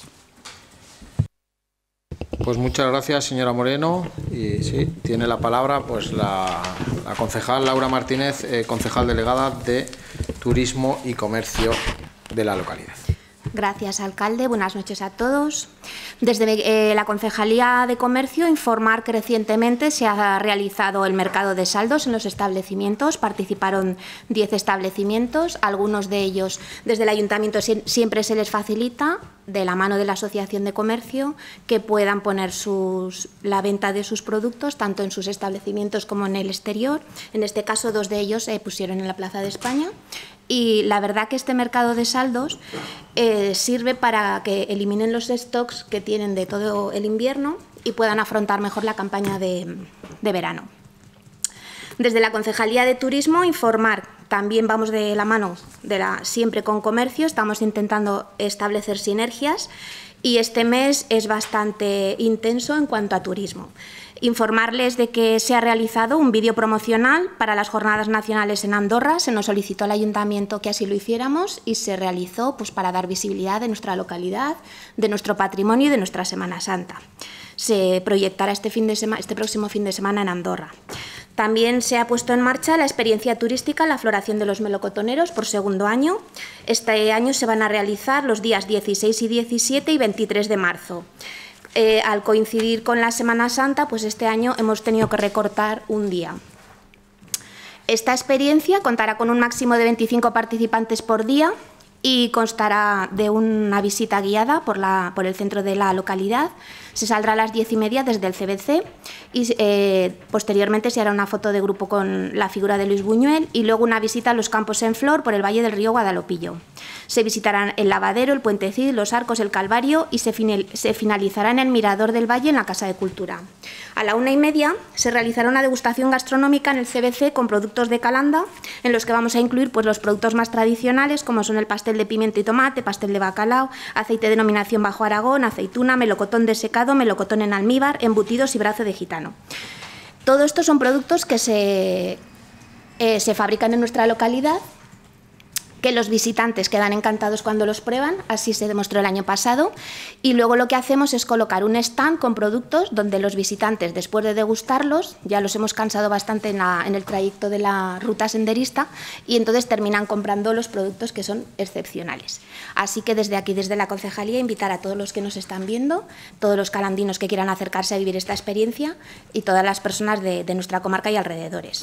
Pues muchas gracias, señora Moreno. Y sí, tiene la palabra pues la concejal Laura Martínez, concejal delegada de Turismo y Comercio de la localidad. Gracias, alcalde. Buenas noches a todos. Desde la Concejalía de Comercio, informar que recientemente se ha realizado el mercado de saldos en los establecimientos. Participaron 10 establecimientos. Algunos de ellos, desde el Ayuntamiento, siempre se les facilita, de la mano de la Asociación de Comercio, que puedan poner la venta de sus productos, tanto en sus establecimientos como en el exterior. En este caso, 2 de ellos se pusieron en la Plaza de España. Y la verdad que este mercado de saldos sirve para que eliminen los stocks que tienen de todo el invierno y puedan afrontar mejor la campaña de verano. Desde la Concejalía de Turismo, informar, también vamos de la mano siempre con comercio, estamos intentando establecer sinergias y este mes es bastante intenso en cuanto a turismo. Informarles de que se ha realizado un vídeo promocional para las Jornadas Nacionales en Andorra. Se nos solicitó al Ayuntamiento que así lo hiciéramos y se realizó pues, para dar visibilidad de nuestra localidad, de nuestro patrimonio y de nuestra Semana Santa. Se proyectará este próximo fin de semana en Andorra. También se ha puesto en marcha la experiencia turística La Floración de los Melocotoneros por 2º año. Este año se van a realizar los días 16 y 17 y 23 de marzo. Al coincidir con la Semana Santa, pues este año hemos tenido que recortar un día. Esta experiencia contará con un máximo de 25 participantes por día y constará de una visita guiada por el centro de la localidad. Se saldrá a las 10:30 desde el CBC y posteriormente se hará una foto de grupo con la figura de Luis Buñuel y luego una visita a los campos en flor por el valle del río Guadalopillo. Se visitarán el lavadero, el Puente Cid, los Arcos, el Calvario y se finalizará en el Mirador del Valle en la Casa de Cultura. A la 1:30 se realizará una degustación gastronómica en el CBC con productos de Calanda, en los que vamos a incluir pues, los productos más tradicionales como son el pastel de pimiento y tomate, pastel de bacalao, aceite de denominación Bajo Aragón, aceituna, melocotón desecado, melocotón en almíbar, embutidos y brazo de gitano. Todo esto son productos que se fabrican en nuestra localidad, que los visitantes quedan encantados cuando los prueban, así se demostró el año pasado, y luego lo que hacemos es colocar un stand con productos donde los visitantes, después de degustarlos, ya los hemos cansado bastante en el trayecto de la ruta senderista, y entonces terminan comprando los productos que son excepcionales. Así que desde aquí, desde la Concejalía, invitar a todos los que nos están viendo, todos los calandinos que quieran acercarse a vivir esta experiencia y todas las personas de nuestra comarca y alrededores.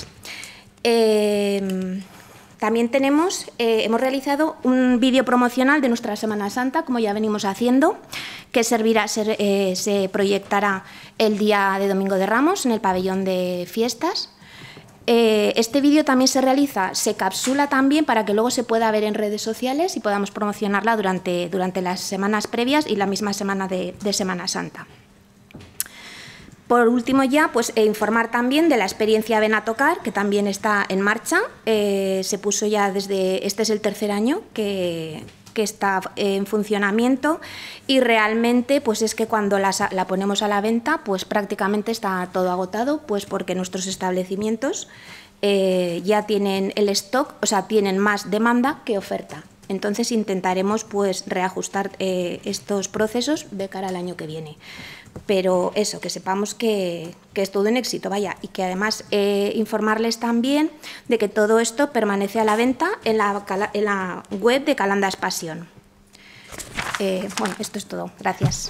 También hemos realizado un vídeo promocional de nuestra Semana Santa, como ya venimos haciendo, que se proyectará el día de Domingo de Ramos en el pabellón de fiestas. Este vídeo también se capsula también para que luego se pueda ver en redes sociales y podamos promocionarla durante las semanas previas y la misma semana de Semana Santa. Por último ya, pues informar también de la experiencia Ven a Tocar, que también está en marcha. Se puso ya este es el 3er año que está en funcionamiento y realmente pues es que cuando la ponemos a la venta pues prácticamente está todo agotado, pues porque nuestros establecimientos ya tienen el stock, o sea, tienen más demanda que oferta. Entonces intentaremos pues reajustar estos procesos de cara al año que viene. Pero eso, que sepamos que es todo un éxito, vaya, y que además informarles también de que todo esto permanece a la venta en la web de Calanda Expasión. Bueno, esto es todo. Gracias.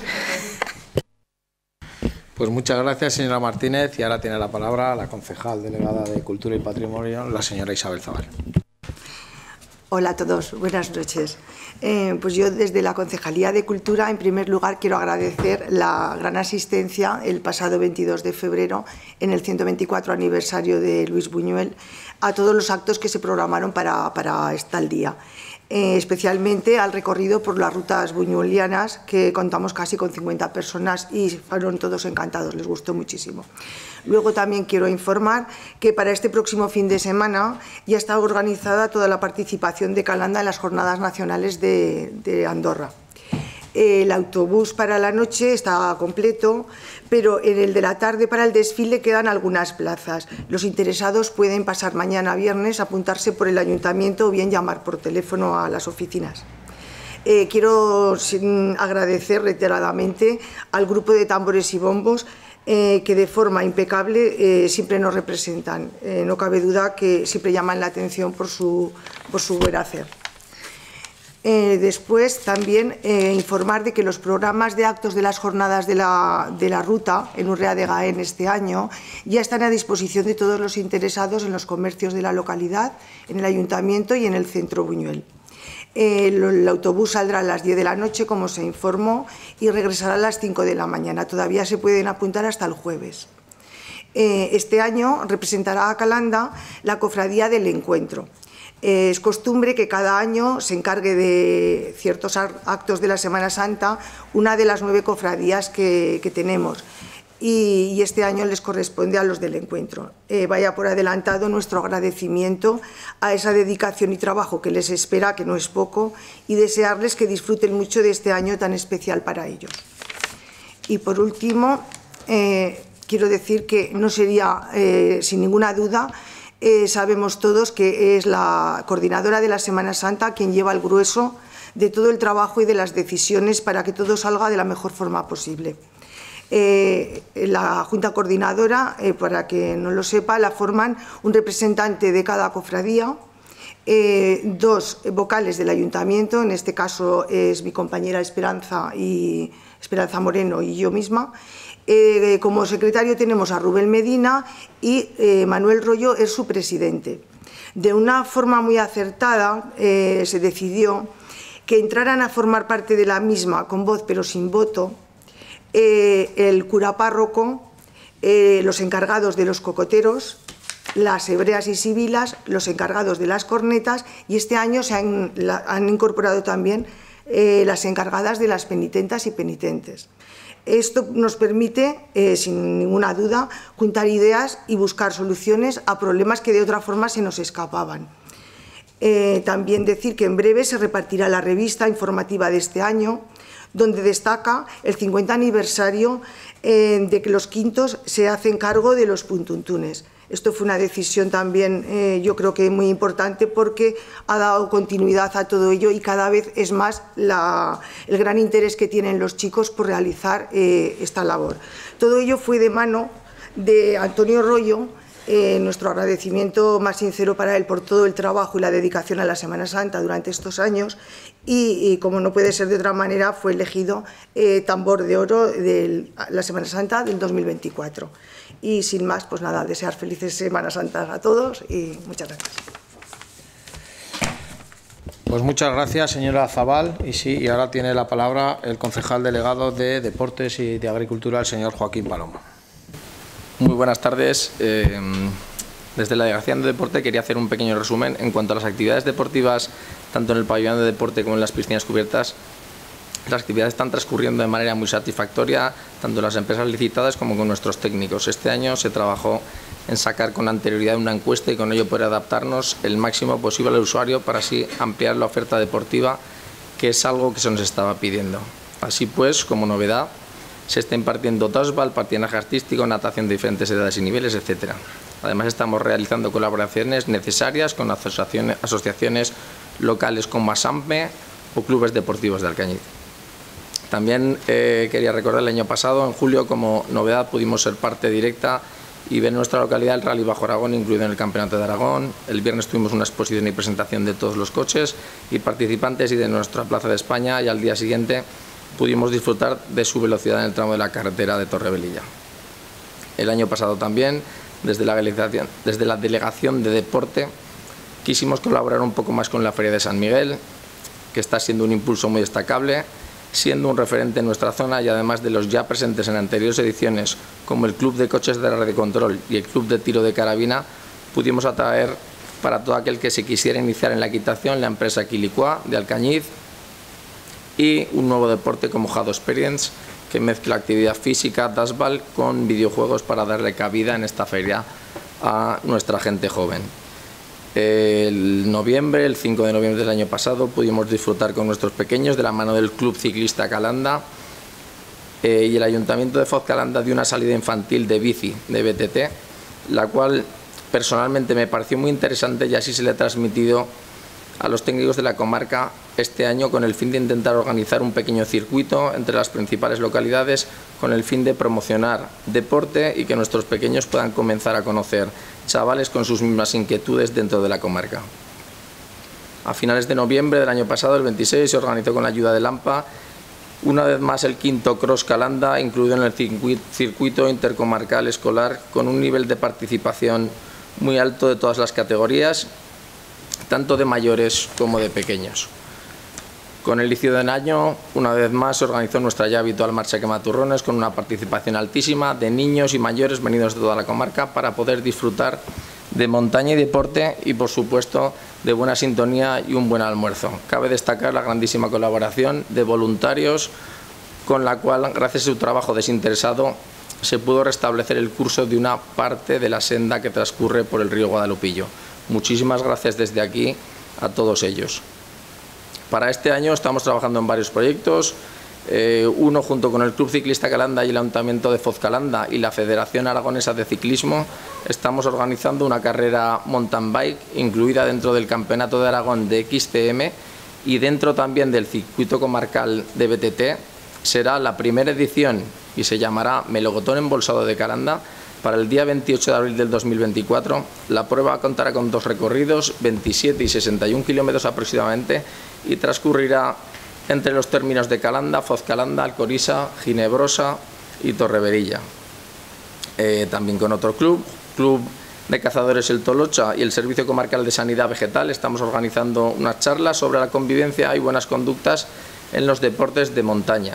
Pues muchas gracias, señora Martínez, y ahora tiene la palabra la concejal delegada de Cultura y Patrimonio, la señora Isabel Zabal. Hola a todos, buenas noches. Pues yo desde la Concejalía de Cultura, en primer lugar, quiero agradecer la gran asistencia el pasado 22 de febrero en el 124 aniversario de Luis Buñuel a todos los actos que se programaron para tal día. Especialmente al recorrido por las rutas buñuelianas, que contamos casi con 50 personas y fueron todos encantados, les gustó muchísimo. Luego también quiero informar que para este próximo fin de semana ya está organizada toda la participación de Calanda en las Jornadas Nacionales de Andorra. El autobús para la noche está completo, pero en el de la tarde para el desfile quedan algunas plazas. Los interesados pueden pasar mañana viernes, apuntarse por el ayuntamiento o bien llamar por teléfono a las oficinas. Quiero agradecer reiteradamente al grupo de tambores y bombos que de forma impecable siempre nos representan. No cabe duda que siempre llaman la atención por su buen hacer. Después también informar de que los programas de actos de las jornadas de la ruta en Urrea de Gaén este año ya están a disposición de todos los interesados en los comercios de la localidad, en el Ayuntamiento y en el Centro Buñuel. El autobús saldrá a las 10 de la noche, como se informó, y regresará a las 5 de la mañana. Todavía se pueden apuntar hasta el jueves. Este año representará a Calanda la Cofradía del Encuentro. Es costumbre que cada año se encargue de ciertos actos de la Semana Santa una de las 9 cofradías que tenemos, y este año les corresponde a los del Encuentro. Vaya por adelantado nuestro agradecimiento a esa dedicación y trabajo que les espera, que no es poco, y desearles que disfruten mucho de este año tan especial para ellos. Y por último, quiero decir que no sería, sin ninguna duda, sabemos todos que es la coordinadora de la Semana Santa quien lleva el grueso de todo el trabajo y de las decisiones para que todo salga de la mejor forma posible. La Junta Coordinadora, para que no lo sepa, la forman un representante de cada cofradía, 2 vocales del Ayuntamiento, en este caso es mi compañera Esperanza Moreno y yo misma. Como secretario tenemos a Rubén Medina y Manuel Rollo es su presidente. De una forma muy acertada se decidió que entraran a formar parte de la misma con voz pero sin voto el cura párroco, los encargados de los cocoteros, las hebreas y sibilas, los encargados de las cornetas, y este año se han incorporado también las encargadas de las penitentas y penitentes. Esto nos permite, sin ninguna duda, juntar ideas y buscar soluciones a problemas que de otra forma se nos escapaban. También decir que en breve se repartirá la revista informativa de este año, donde destaca el 50 aniversario de que los quintos se hacen cargo de los puntuntunes. Esto fue una decisión también, yo creo que muy importante, porque ha dado continuidad a todo ello y cada vez es más el gran interés que tienen los chicos por realizar esta labor. Todo ello fue de mano de Antonio Rollo. Nuestro agradecimiento más sincero para él por todo el trabajo y la dedicación a la Semana Santa durante estos años, y como no puede ser de otra manera, fue elegido tambor de oro de la Semana Santa del 2024. Y sin más, pues nada, desear felices Semanas Santas a todos y muchas gracias. Pues muchas gracias, señora Zabal. Y ahora tiene la palabra el concejal delegado de Deportes y de Agricultura, el señor Joaquín Palomo. Muy buenas tardes. Desde la Delegación de Deporte quería hacer un pequeño resumen en cuanto a las actividades deportivas, tanto en el pabellón de deporte como en las piscinas cubiertas. Las actividades están transcurriendo de manera muy satisfactoria, tanto en las empresas licitadas como con nuestros técnicos. Este año se trabajó en sacar con anterioridad una encuesta y con ello poder adaptarnos el máximo posible al usuario para así ampliar la oferta deportiva, que es algo que se nos estaba pidiendo. Así pues, como novedad, se está impartiendo dodgeball, patinaje artístico, natación de diferentes edades y niveles, etc. Además, estamos realizando colaboraciones necesarias con asociaciones locales como ASAMPE o clubes deportivos de Alcañiz. También quería recordar el año pasado, en julio, como novedad, pudimos ser parte directa y ver en nuestra localidad el Rally Bajo Aragón, incluido en el Campeonato de Aragón. El viernes tuvimos una exposición y presentación de todos los coches y participantes y de nuestra Plaza de España, y al día siguiente pudimos disfrutar de su velocidad en el tramo de la carretera de Torrebelilla. El año pasado también, desde la Delegación de Deporte, quisimos colaborar un poco más con la Feria de San Miguel, que está siendo un impulso muy destacable, siendo un referente en nuestra zona, y además de los ya presentes en anteriores ediciones, como el Club de Coches de Radio Control y el Club de Tiro de Carabina, pudimos atraer para todo aquel que se quisiera iniciar en la equitación la empresa Quilicua de Alcañiz, y un nuevo deporte como Jado Experience, que mezcla actividad física, dodgeball, con videojuegos para darle cabida en esta feria a nuestra gente joven. El 5 de noviembre del año pasado, pudimos disfrutar con nuestros pequeños de la mano del Club Ciclista Calanda y el Ayuntamiento de Foz Calanda de una salida infantil de bici de BTT, la cual personalmente me pareció muy interesante, y así se le ha transmitido a los técnicos de la comarca este año, con el fin de intentar organizar un pequeño circuito entre las principales localidades, con el fin de promocionar deporte y que nuestros pequeños puedan comenzar a conocer chavales con sus mismas inquietudes dentro de la comarca. A finales de noviembre del año pasado, el 26, se organizó con la ayuda del AMPA una vez más el quinto Cross Calanda, incluido en el circuito intercomarcal escolar, con un nivel de participación muy alto de todas las categorías, tanto de mayores como de pequeños. Con el inicio del año, una vez más, se organizó nuestra ya habitual marcha quematurrones con una participación altísima de niños y mayores venidos de toda la comarca para poder disfrutar de montaña y deporte y, por supuesto, de buena sintonía y un buen almuerzo. Cabe destacar la grandísima colaboración de voluntarios con la cual, gracias a su trabajo desinteresado, se pudo restablecer el curso de una parte de la senda que transcurre por el río Guadalupillo. Muchísimas gracias desde aquí a todos ellos. Para este año estamos trabajando en varios proyectos. Uno, junto con el Club Ciclista Calanda y el Ayuntamiento de Fozcalanda y la Federación Aragonesa de Ciclismo, estamos organizando una carrera mountain bike incluida dentro del Campeonato de Aragón de XCM y dentro también del circuito comarcal de BTT. Será la primera edición y se llamará Melocotón Embolsado de Calanda para el día 28 de abril del 2024. La prueba contará con 2 recorridos, 27 y 61 kilómetros aproximadamente, y transcurrirá entre los términos de Calanda, Fozcalanda, Alcoriza, Ginebrosa y Torreverilla. También con otro club de cazadores El Tolocha y el Servicio Comarcal de Sanidad Vegetal, estamos organizando unas charlas sobre la convivencia y buenas conductas en los deportes de montaña.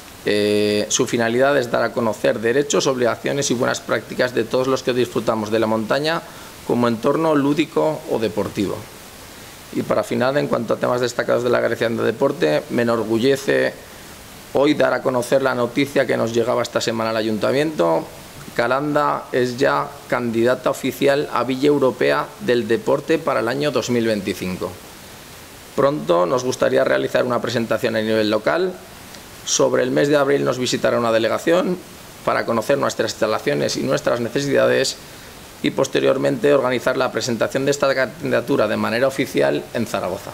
Su finalidad es dar a conocer derechos, obligaciones y buenas prácticas de todos los que disfrutamos de la montaña como entorno lúdico o deportivo. Y para final, en cuanto a temas destacados de la Agregación de Deporte, me enorgullece hoy dar a conocer la noticia que nos llegaba esta semana al Ayuntamiento. Calanda es ya candidata oficial a Villa Europea del Deporte para el año 2025. Pronto nos gustaría realizar una presentación a nivel local. Sobre el mes de abril nos visitará una delegación para conocer nuestras instalaciones y nuestras necesidades, y posteriormente organizar la presentación de esta candidatura de manera oficial en Zaragoza.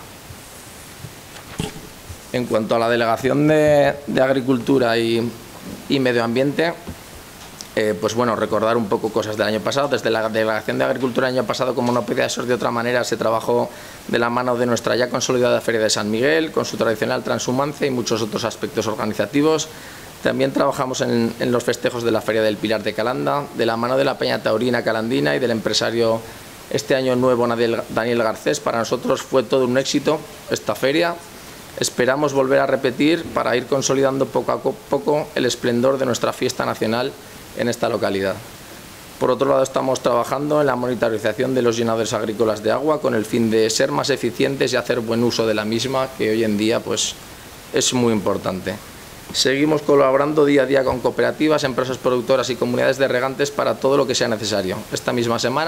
En cuanto a la Delegación de Agricultura y Medio Ambiente, pues bueno, recordar un poco cosas del año pasado. Desde la Delegación de Agricultura el año pasado, como no podía ser de otra manera, se trabajó de la mano de nuestra ya consolidada Feria de San Miguel, con su tradicional transhumancia y muchos otros aspectos organizativos. También trabajamos en los festejos de la Feria del Pilar de Calanda, de la mano de la Peña Taurina Calandina y del empresario este año nuevo Daniel Garcés. Para nosotros fue todo un éxito esta feria. Esperamos volver a repetir para ir consolidando poco a poco el esplendor de nuestra fiesta nacional en esta localidad. Por otro lado, estamos trabajando en la monitorización de los llenadores agrícolas de agua con el fin de ser más eficientes y hacer buen uso de la misma, que hoy en día pues, es muy importante. Seguimos colaborando día a día con cooperativas, empresas productoras y comunidades de regantes para todo lo que sea necesario. Esta misma semana,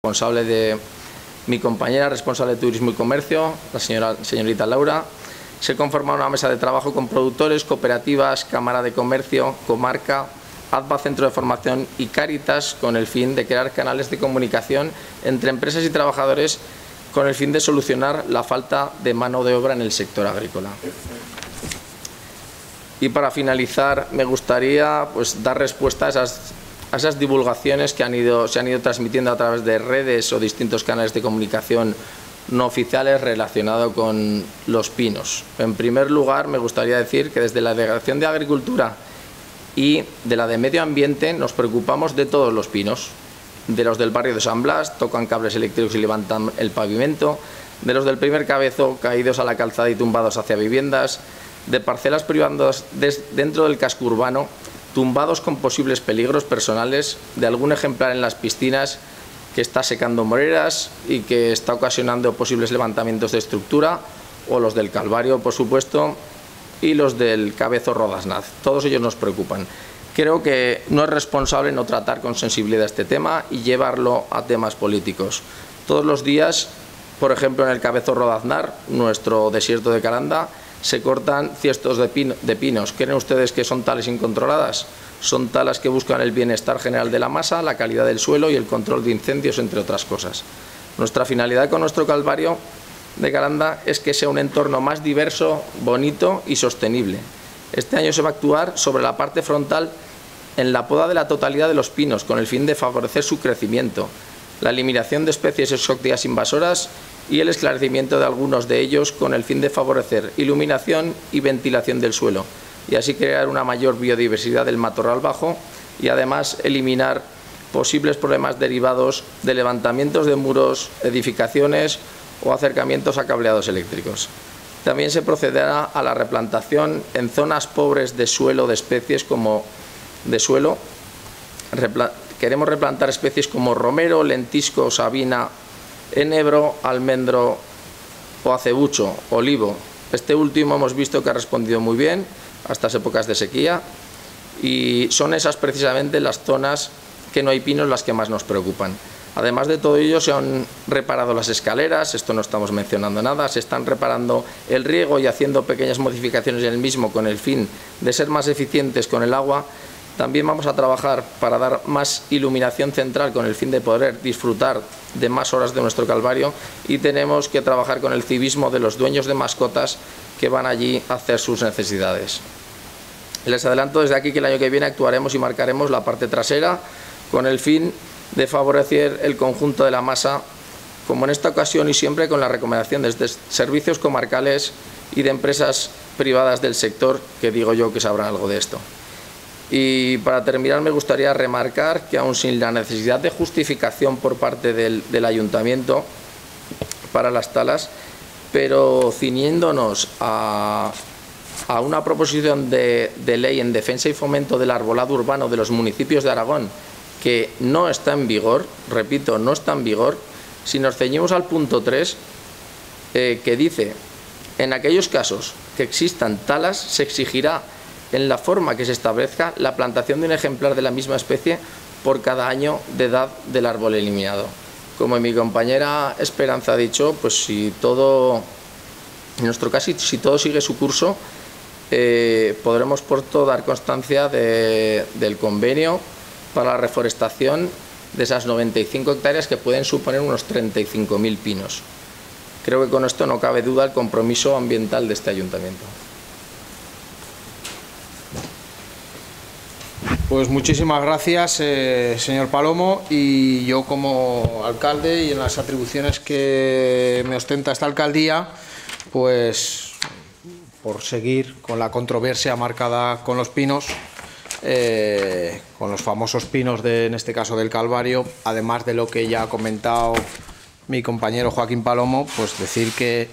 mi compañera responsable de Turismo y Comercio, la señorita Laura, se conforma una mesa de trabajo con productores, cooperativas, Cámara de Comercio, Comarca, ADVA Centro de Formación y Cáritas, con el fin de crear canales de comunicación entre empresas y trabajadores con el fin de solucionar la falta de mano de obra en el sector agrícola. Y para finalizar, me gustaría pues, dar respuesta a esas divulgaciones que se han ido transmitiendo a través de redes o distintos canales de comunicación no oficiales relacionados con los pinos. En primer lugar, me gustaría decir que desde la Delegación de Agricultura y de la de Medio Ambiente nos preocupamos de todos los pinos, de los del barrio de San Blas, tocan cables eléctricos y levantan el pavimento, de los del primer cabezo caídos a la calzada y tumbados hacia viviendas, de parcelas privadas dentro del casco urbano, tumbados con posibles peligros personales, de algún ejemplar en las piscinas que está secando moreras y que está ocasionando posibles levantamientos de estructura, o los del Calvario, por supuesto, y los del Cabezo Rodasnaz. Todos ellos nos preocupan. Creo que no es responsable no tratar con sensibilidad este tema y llevarlo a temas políticos. Todos los días, por ejemplo, en el Cabezo Rodaznar, nuestro desierto de Calanda, se cortan ciestos de pinos. ¿Creen ustedes que son tales incontroladas? Son talas que buscan el bienestar general de la masa, la calidad del suelo y el control de incendios, entre otras cosas. Nuestra finalidad con nuestro Calvario de Calanda es que sea un entorno más diverso, bonito y sostenible. Este año se va a actuar sobre la parte frontal en la poda de la totalidad de los pinos, con el fin de favorecer su crecimiento, la eliminación de especies exóticas invasoras y el esclarecimiento de algunos de ellos con el fin de favorecer iluminación y ventilación del suelo y así crear una mayor biodiversidad del matorral bajo y además eliminar posibles problemas derivados de levantamientos de muros, edificaciones o acercamientos a cableados eléctricos. También se procederá a la replantación en zonas pobres de suelo de especies como queremos replantar especies como romero, lentisco, sabina, enebro, almendro o acebucho, olivo. Este último hemos visto que ha respondido muy bien a estas épocas de sequía y son esas precisamente las zonas que no hay pinos las que más nos preocupan. Además de todo ello, se han reparado las escaleras, esto no estamos mencionando nada, se están reparando el riego y haciendo pequeñas modificaciones en el mismo con el fin de ser más eficientes con el agua. También vamos a trabajar para dar más iluminación central con el fin de poder disfrutar de más horas de nuestro calvario y tenemos que trabajar con el civismo de los dueños de mascotas que van allí a hacer sus necesidades. Les adelanto desde aquí que el año que viene actuaremos y marcaremos la parte trasera con el fin de favorecer el conjunto de la masa, como en esta ocasión y siempre con la recomendación desde servicios comarcales y de empresas privadas del sector, que digo yo que sabrán algo de esto. Y para terminar me gustaría remarcar que aun sin la necesidad de justificación por parte del Ayuntamiento para las talas, pero ciñéndonos a una proposición de ley en defensa y fomento del arbolado urbano de los municipios de Aragón, que no está en vigor, repito, no está en vigor, si nos ceñimos al punto 3, que dice, en aquellos casos que existan talas, se exigirá en la forma que se establezca la plantación de un ejemplar de la misma especie por cada año de edad del árbol eliminado. Como mi compañera Esperanza ha dicho, pues si todo, en nuestro caso, si todo sigue su curso, podremos por todo dar constancia del convenio para la reforestación de esas 95 hectáreas que pueden suponer unos 35.000 pinos. Creo que con esto no cabe duda el compromiso ambiental de este ayuntamiento. Pues muchísimas gracias, señor Palomo, y yo como alcalde y en las atribuciones que me ostenta esta alcaldía, pues por seguir con la controversia marcada con los pinos, con los famosos pinos en este caso del Calvario, además de lo que ya ha comentado mi compañero Joaquín Palomo, pues decir que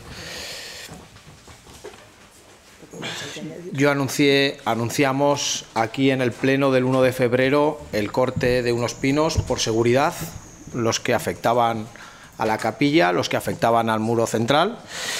anunciamos aquí en el pleno del 1 de febrero el corte de unos pinos por seguridad, los que afectaban a la capilla, los que afectaban al muro central.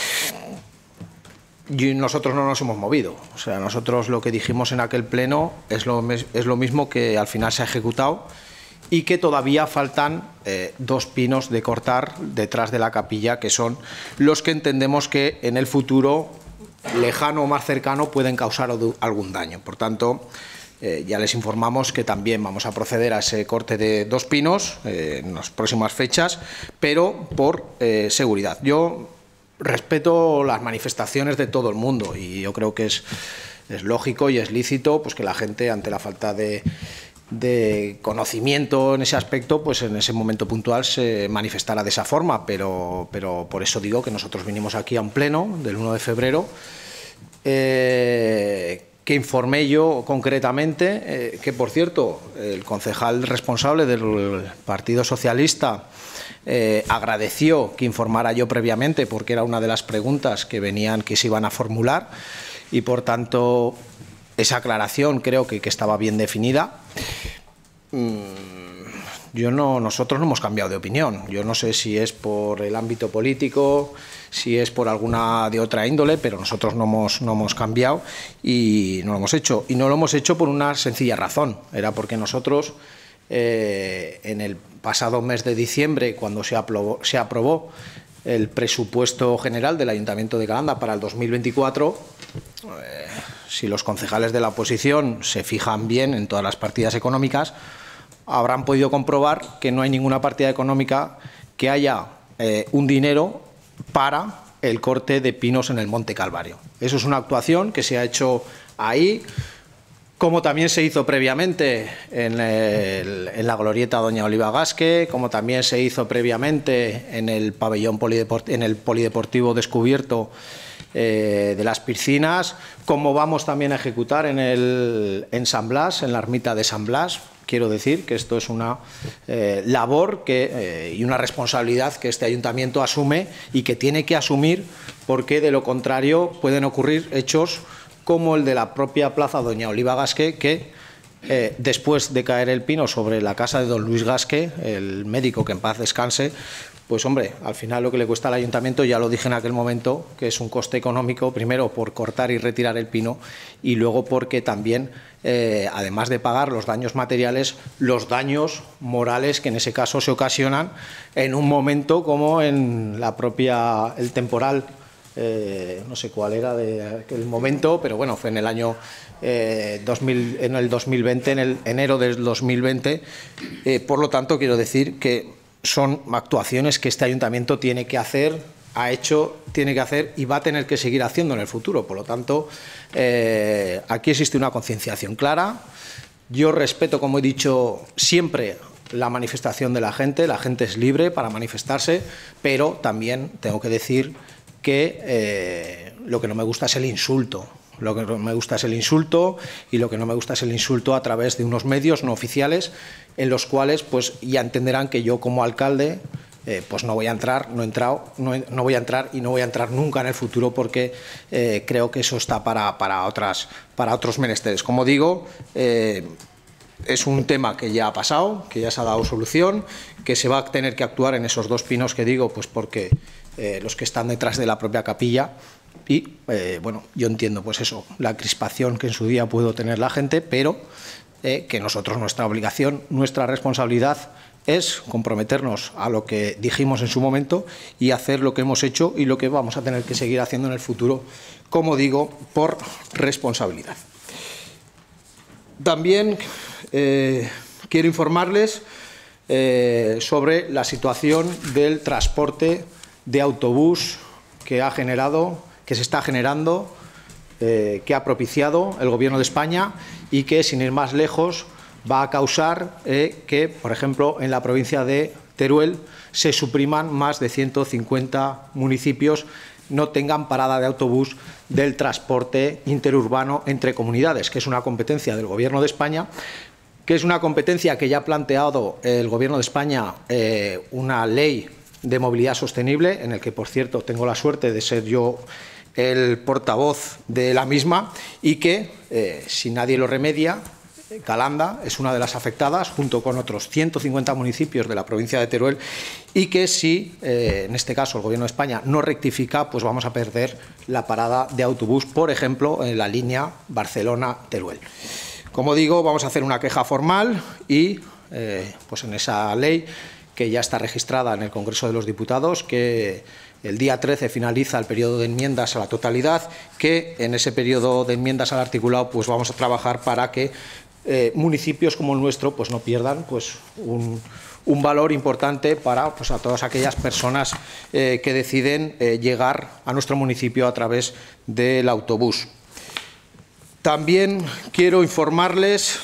Y nosotros no nos hemos movido, o sea, nosotros lo que dijimos en aquel pleno es lo mismo que al final se ha ejecutado y que todavía faltan 2 pinos de cortar detrás de la capilla, que son los que entendemos que en el futuro lejano o más cercano pueden causar algún daño. Por tanto, ya les informamos que también vamos a proceder a ese corte de 2 pinos en las próximas fechas, pero por seguridad. Yo respeto las manifestaciones de todo el mundo y yo creo que es lógico y es lícito pues que la gente, ante la falta de conocimiento en ese aspecto, pues en ese momento puntual se manifestará de esa forma, pero por eso digo que nosotros vinimos aquí a un pleno del 1 de febrero que informé yo concretamente, que por cierto el concejal responsable del Partido Socialista agradeció que informara yo previamente, porque era una de las preguntas que se iban a formular, y por tanto esa aclaración creo que estaba bien definida. Nosotros no hemos cambiado de opinión. Yo no sé si es por el ámbito político, si es por alguna de otra índole, pero nosotros no hemos cambiado y no lo hemos hecho. Y no lo hemos hecho por una sencilla razón. Era porque nosotros en el pasado mes de diciembre, cuando se aprobó el presupuesto general del Ayuntamiento de Calanda para el 2024, si los concejales de la oposición se fijan bien en todas las partidas económicas, habrán podido comprobar que no hay ninguna partida económica que haya un dinero para el corte de pinos en el Monte Calvario. Eso es una actuación que se ha hecho ahí como también se hizo previamente en la glorieta Doña Oliva Gasque, como también se hizo previamente en el pabellón polideportivo descubierto de las piscinas, como vamos también a ejecutar en San Blas, en la ermita de San Blas. Quiero decir que esto es una labor y una responsabilidad que este ayuntamiento asume y que tiene que asumir, porque de lo contrario pueden ocurrir hechos como el de la propia plaza Doña Oliva Gasque, que después de caer el pino sobre la casa de don Luis Gasque, el médico, que en paz descanse, pues hombre, al final lo que le cuesta al ayuntamiento, ya lo dije en aquel momento, que es un coste económico, primero por cortar y retirar el pino, y luego porque también, además de pagar los daños materiales, los daños morales que en ese caso se ocasionan en un momento como en el temporal. No sé cuál era de aquel momento, pero bueno, fue en el año 2020, en el enero del 2020. Por lo tanto, quiero decir que son actuaciones que este ayuntamiento tiene que hacer, tiene que hacer y va a tener que seguir haciendo en el futuro. Por lo tanto, aquí existe una concienciación clara. Yo respeto, como he dicho, siempre la manifestación de la gente es libre para manifestarse, pero también tengo que decir que lo que no me gusta es el insulto. Lo que no me gusta es el insulto, y lo que no me gusta es el insulto a través de unos medios no oficiales, en los cuales pues ya entenderán que yo, como alcalde, pues no voy a entrar, no voy a entrar y no voy a entrar nunca en el futuro, porque creo que eso está para otros menesteres. Como digo, es un tema que ya ha pasado, que ya se ha dado solución, que se va a tener que actuar en esos dos pinos que digo, pues porque los que están detrás de la propia capilla, y bueno, yo entiendo pues eso, la crispación que en su día pudo tener la gente, pero que nosotros, nuestra obligación, nuestra responsabilidad es comprometernos a lo que dijimos en su momento y hacer lo que hemos hecho y lo que vamos a tener que seguir haciendo en el futuro, como digo, por responsabilidad. También quiero informarles sobre la situación del transporte de autobús que se está generando, que ha propiciado el Gobierno de España, y que, sin ir más lejos, va a causar que, por ejemplo, en la provincia de Teruel se supriman más de 150 municipios, no tengan parada de autobús del transporte interurbano entre comunidades, que es una competencia del Gobierno de España, que es una competencia que ya ha planteado el Gobierno de España, una ley de movilidad sostenible, en el que, por cierto, tengo la suerte de ser yo el portavoz de la misma, y que, si nadie lo remedia, Calanda es una de las afectadas, junto con otros 150 municipios de la provincia de Teruel, y que si, en este caso, el Gobierno de España no rectifica, pues vamos a perder la parada de autobús, por ejemplo, en la línea Barcelona-Teruel. Como digo, vamos a hacer una queja formal y, pues en esa ley, que ya está registrada en el Congreso de los Diputados, que el día 13 finaliza el periodo de enmiendas a la totalidad, que en ese periodo de enmiendas al articulado pues vamos a trabajar para que municipios como el nuestro pues no pierdan pues un valor importante para pues a todas aquellas personas que deciden llegar a nuestro municipio a través del autobús. También quiero informarles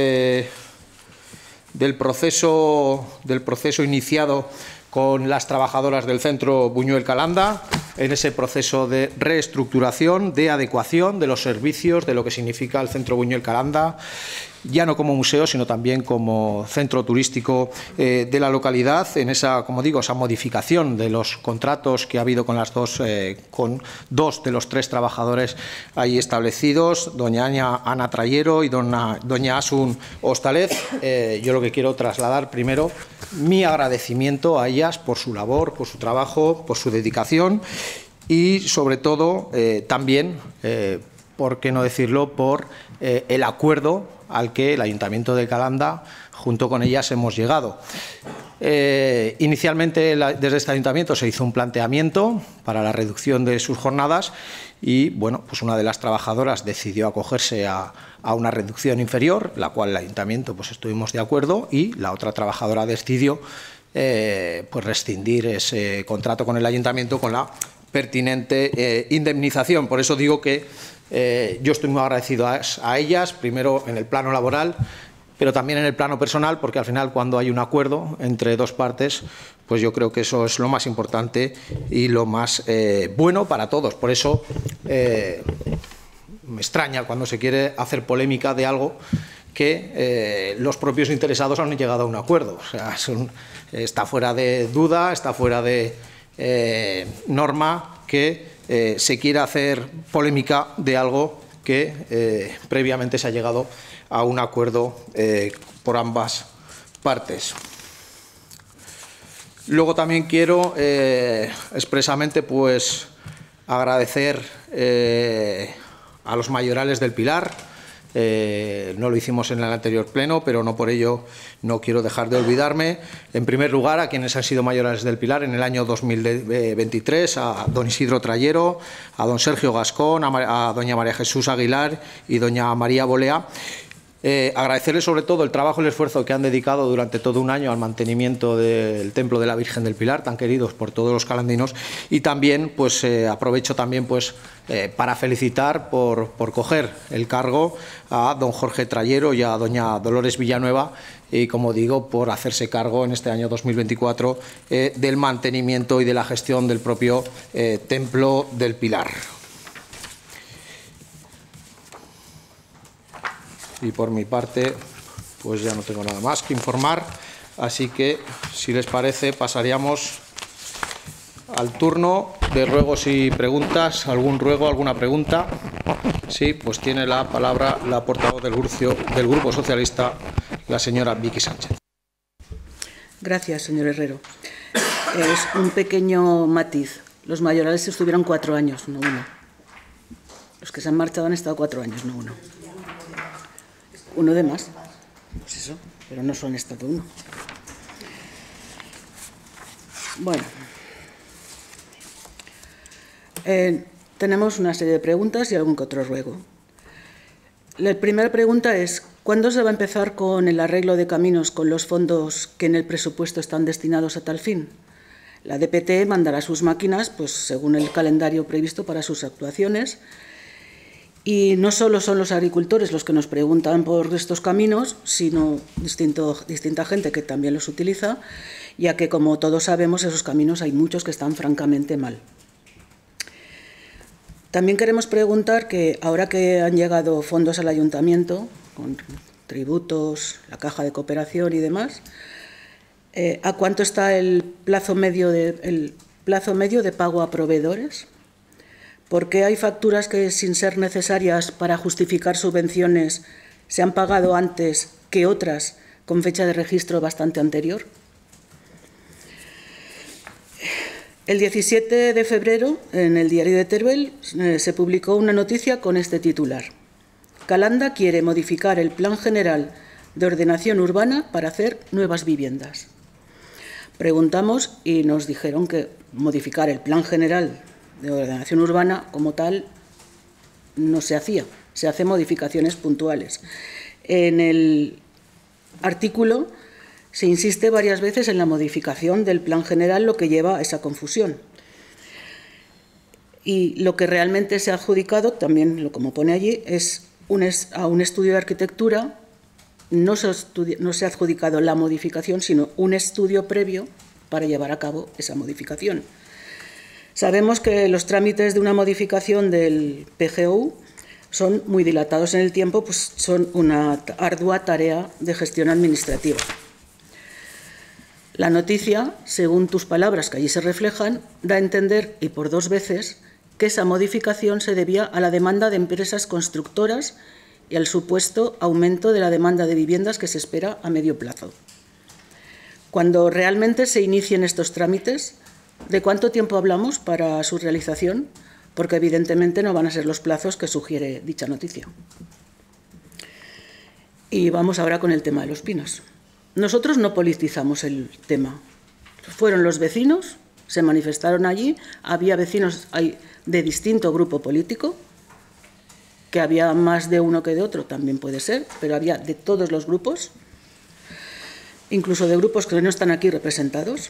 del proceso iniciado con las trabajadoras del Centro Buñuel Calanda, en ese proceso de reestructuración, de adecuación de los servicios, de lo que significa el Centro Buñuel Calanda, ya no como museo, sino también como centro turístico de la localidad, en esa, como digo, esa modificación de los contratos que ha habido con con dos de los tres trabajadores ahí establecidos, doña Ana Trayero y doña Asun Hostalez. Yo lo que quiero trasladar primero mi agradecimiento a ellas por su labor, por su trabajo, por su dedicación y, sobre todo, también, por qué no decirlo, por el acuerdo al que el Ayuntamiento de Calanda, junto con ellas, hemos llegado. Inicialmente, desde este Ayuntamiento se hizo un planteamiento para la reducción de sus jornadas y, bueno, pues una de las trabajadoras decidió acogerse a una reducción inferior, la cual el Ayuntamiento pues estuvimos de acuerdo, y la otra trabajadora decidió pues rescindir ese contrato con el Ayuntamiento con la pertinente indemnización. Por eso digo que Yo estoy muy agradecido a ellas, primero en el plano laboral, pero también en el plano personal, porque al final cuando hay un acuerdo entre dos partes, pues yo creo que eso es lo más importante y lo más bueno para todos. Por eso me extraña cuando se quiere hacer polémica de algo que los propios interesados han llegado a un acuerdo. O sea, está fuera de duda, está fuera de norma que se quiera hacer polémica de algo que previamente se ha llegado a un acuerdo por ambas partes. Luego también quiero expresamente pues agradecer a los mayorales del Pilar. No lo hicimos en el anterior pleno, pero no por ello no quiero dejar de olvidarme. En primer lugar, a quienes han sido mayorales del Pilar en el año 2023, a don Isidro Trayero, a don Sergio Gascón, a doña María Jesús Aguilar y doña María Bolea. Agradecerles sobre todo el trabajo y el esfuerzo que han dedicado durante todo un año al mantenimiento del Templo de la Virgen del Pilar, tan queridos por todos los calandinos, y también pues aprovecho también pues para felicitar por coger el cargo a don Jorge Trayero y a doña Dolores Villanueva, y como digo, por hacerse cargo en este año 2024 del mantenimiento y de la gestión del propio Templo del Pilar. Y por mi parte, pues ya no tengo nada más que informar, así que, si les parece, pasaríamos al turno de ruegos y preguntas. ¿Algún ruego, alguna pregunta? Sí, pues tiene la palabra la portavoz del Grupo Socialista, la señora Vicky Sánchez. Gracias, señor Herrero. Es un pequeño matiz. Los mayorales estuvieron 4 años, no 1. Los que se han marchado han estado 4 años, no 1. Uno de más, pues eso, pero no son estado 1. Bueno, tenemos una serie de preguntas y algún que otro ruego. La primera pregunta es: ¿cuándo se va a empezar con el arreglo de caminos con los fondos que en el presupuesto están destinados a tal fin? La DPT mandará sus máquinas pues, según el calendario previsto para sus actuaciones. Y no solo son los agricultores los que nos preguntan por estos caminos, sino distinta gente que también los utiliza, ya que, como todos sabemos, esos caminos hay muchos que están francamente mal. También queremos preguntar que, ahora que han llegado fondos al ayuntamiento, con tributos, la caja de cooperación y demás, ¿a cuánto está el plazo medio de pago a proveedores? ¿Por qué hay facturas que, sin ser necesarias para justificar subvenciones, se han pagado antes que otras con fecha de registro bastante anterior? El 17 de febrero, en el diario de Teruel, se publicó una noticia con este titular: Calanda quiere modificar el Plan General de Ordenación Urbana para hacer nuevas viviendas. Preguntamos y nos dijeron que modificar el Plan General de Ordenación Urbana como tal no se hacía, se hacen modificaciones puntuales. En el artículo se insiste varias veces en la modificación del plan general, lo que lleva a esa confusión. Y lo que realmente se ha adjudicado, también como pone allí, es a un estudio de arquitectura. No se ha adjudicado la modificación, sino un estudio previo para llevar a cabo esa modificación. Sabemos que los trámites de una modificación del PGU son muy dilatados en el tiempo, pues son una ardua tarea de gestión administrativa. La noticia, según tus palabras que allí se reflejan, da a entender, y por 2 veces, que esa modificación se debía a la demanda de empresas constructoras y al supuesto aumento de la demanda de viviendas que se espera a medio plazo. Cuando realmente se inicien estos trámites, ¿de cuánto tiempo hablamos para su realización? Porque evidentemente no van a ser los plazos que sugiere dicha noticia. Y vamos ahora con el tema de los pinos. Nosotros no politizamos el tema. Fueron los vecinos, se manifestaron allí, había vecinos de distinto grupo político, que había más de uno que de otro, también puede ser, pero había de todos los grupos, incluso de grupos que no están aquí representados.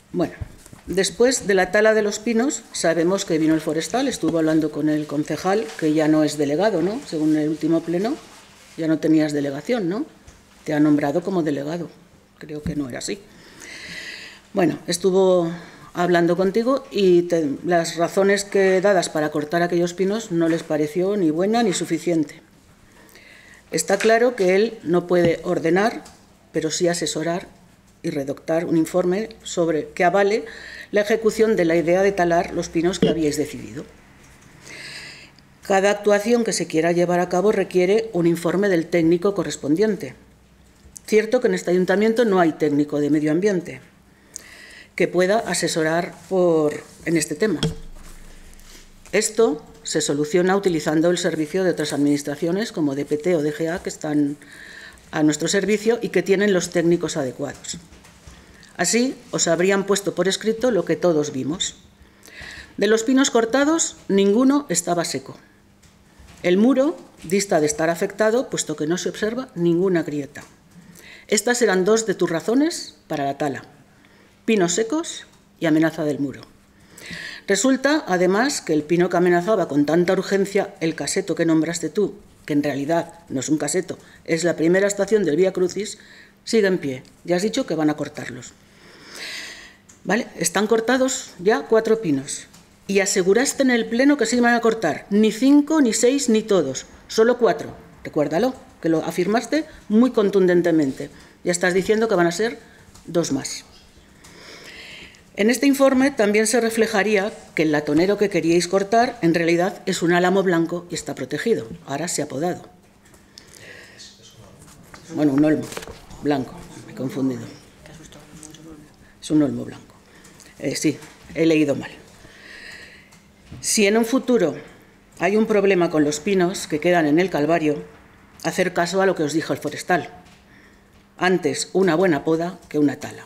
Bueno, después de la tala de los pinos, sabemos que vino el forestal, estuvo hablando con el concejal, que ya no es delegado, ¿no? Según el último pleno, ya no tenías delegación, ¿no? Te ha nombrado como delegado. Creo que no era así. Bueno, estuvo hablando contigo y las razones que dadas para cortar aquellos pinos no les pareció ni buena ni suficiente. Está claro que él no puede ordenar, pero sí asesorar y redactar un informe sobre que avale la ejecución de la idea de talar los pinos que habíais decidido. Cada actuación que se quiera llevar a cabo requiere un informe del técnico correspondiente. Cierto que en este ayuntamiento no hay técnico de medio ambiente que pueda asesorar en este tema. Esto se soluciona utilizando el servicio de otras administraciones como DPT o DGA que están a nuestro servicio y que tienen los técnicos adecuados. Así os habrían puesto por escrito lo que todos vimos. De los pinos cortados, ninguno estaba seco. El muro dista de estar afectado, puesto que no se observa ninguna grieta. Estas eran dos de tus razones para la tala: pinos secos y amenaza del muro. Resulta, además, que el pino que amenazaba con tanta urgencia el caseto que nombraste tú, que en realidad no es un caseto, es la primera estación del Vía Crucis, sigue en pie. Ya has dicho que van a cortarlos. ¿Vale? Están cortados ya 4 pinos. Y aseguraste en el pleno que se iban a cortar ni 5, ni 6, ni todos, solo 4. Recuérdalo, que lo afirmaste muy contundentemente. Ya estás diciendo que van a ser 2 más. En este informe también se reflejaría que el latonero que queríais cortar en realidad es un álamo blanco y está protegido. Ahora se ha podado. Bueno, un olmo blanco, me he confundido. Es un olmo blanco. Sí, he leído mal. Si en un futuro hay un problema con los pinos que quedan en el Calvario, hacer caso a lo que os dijo el forestal. Antes una buena poda que una tala.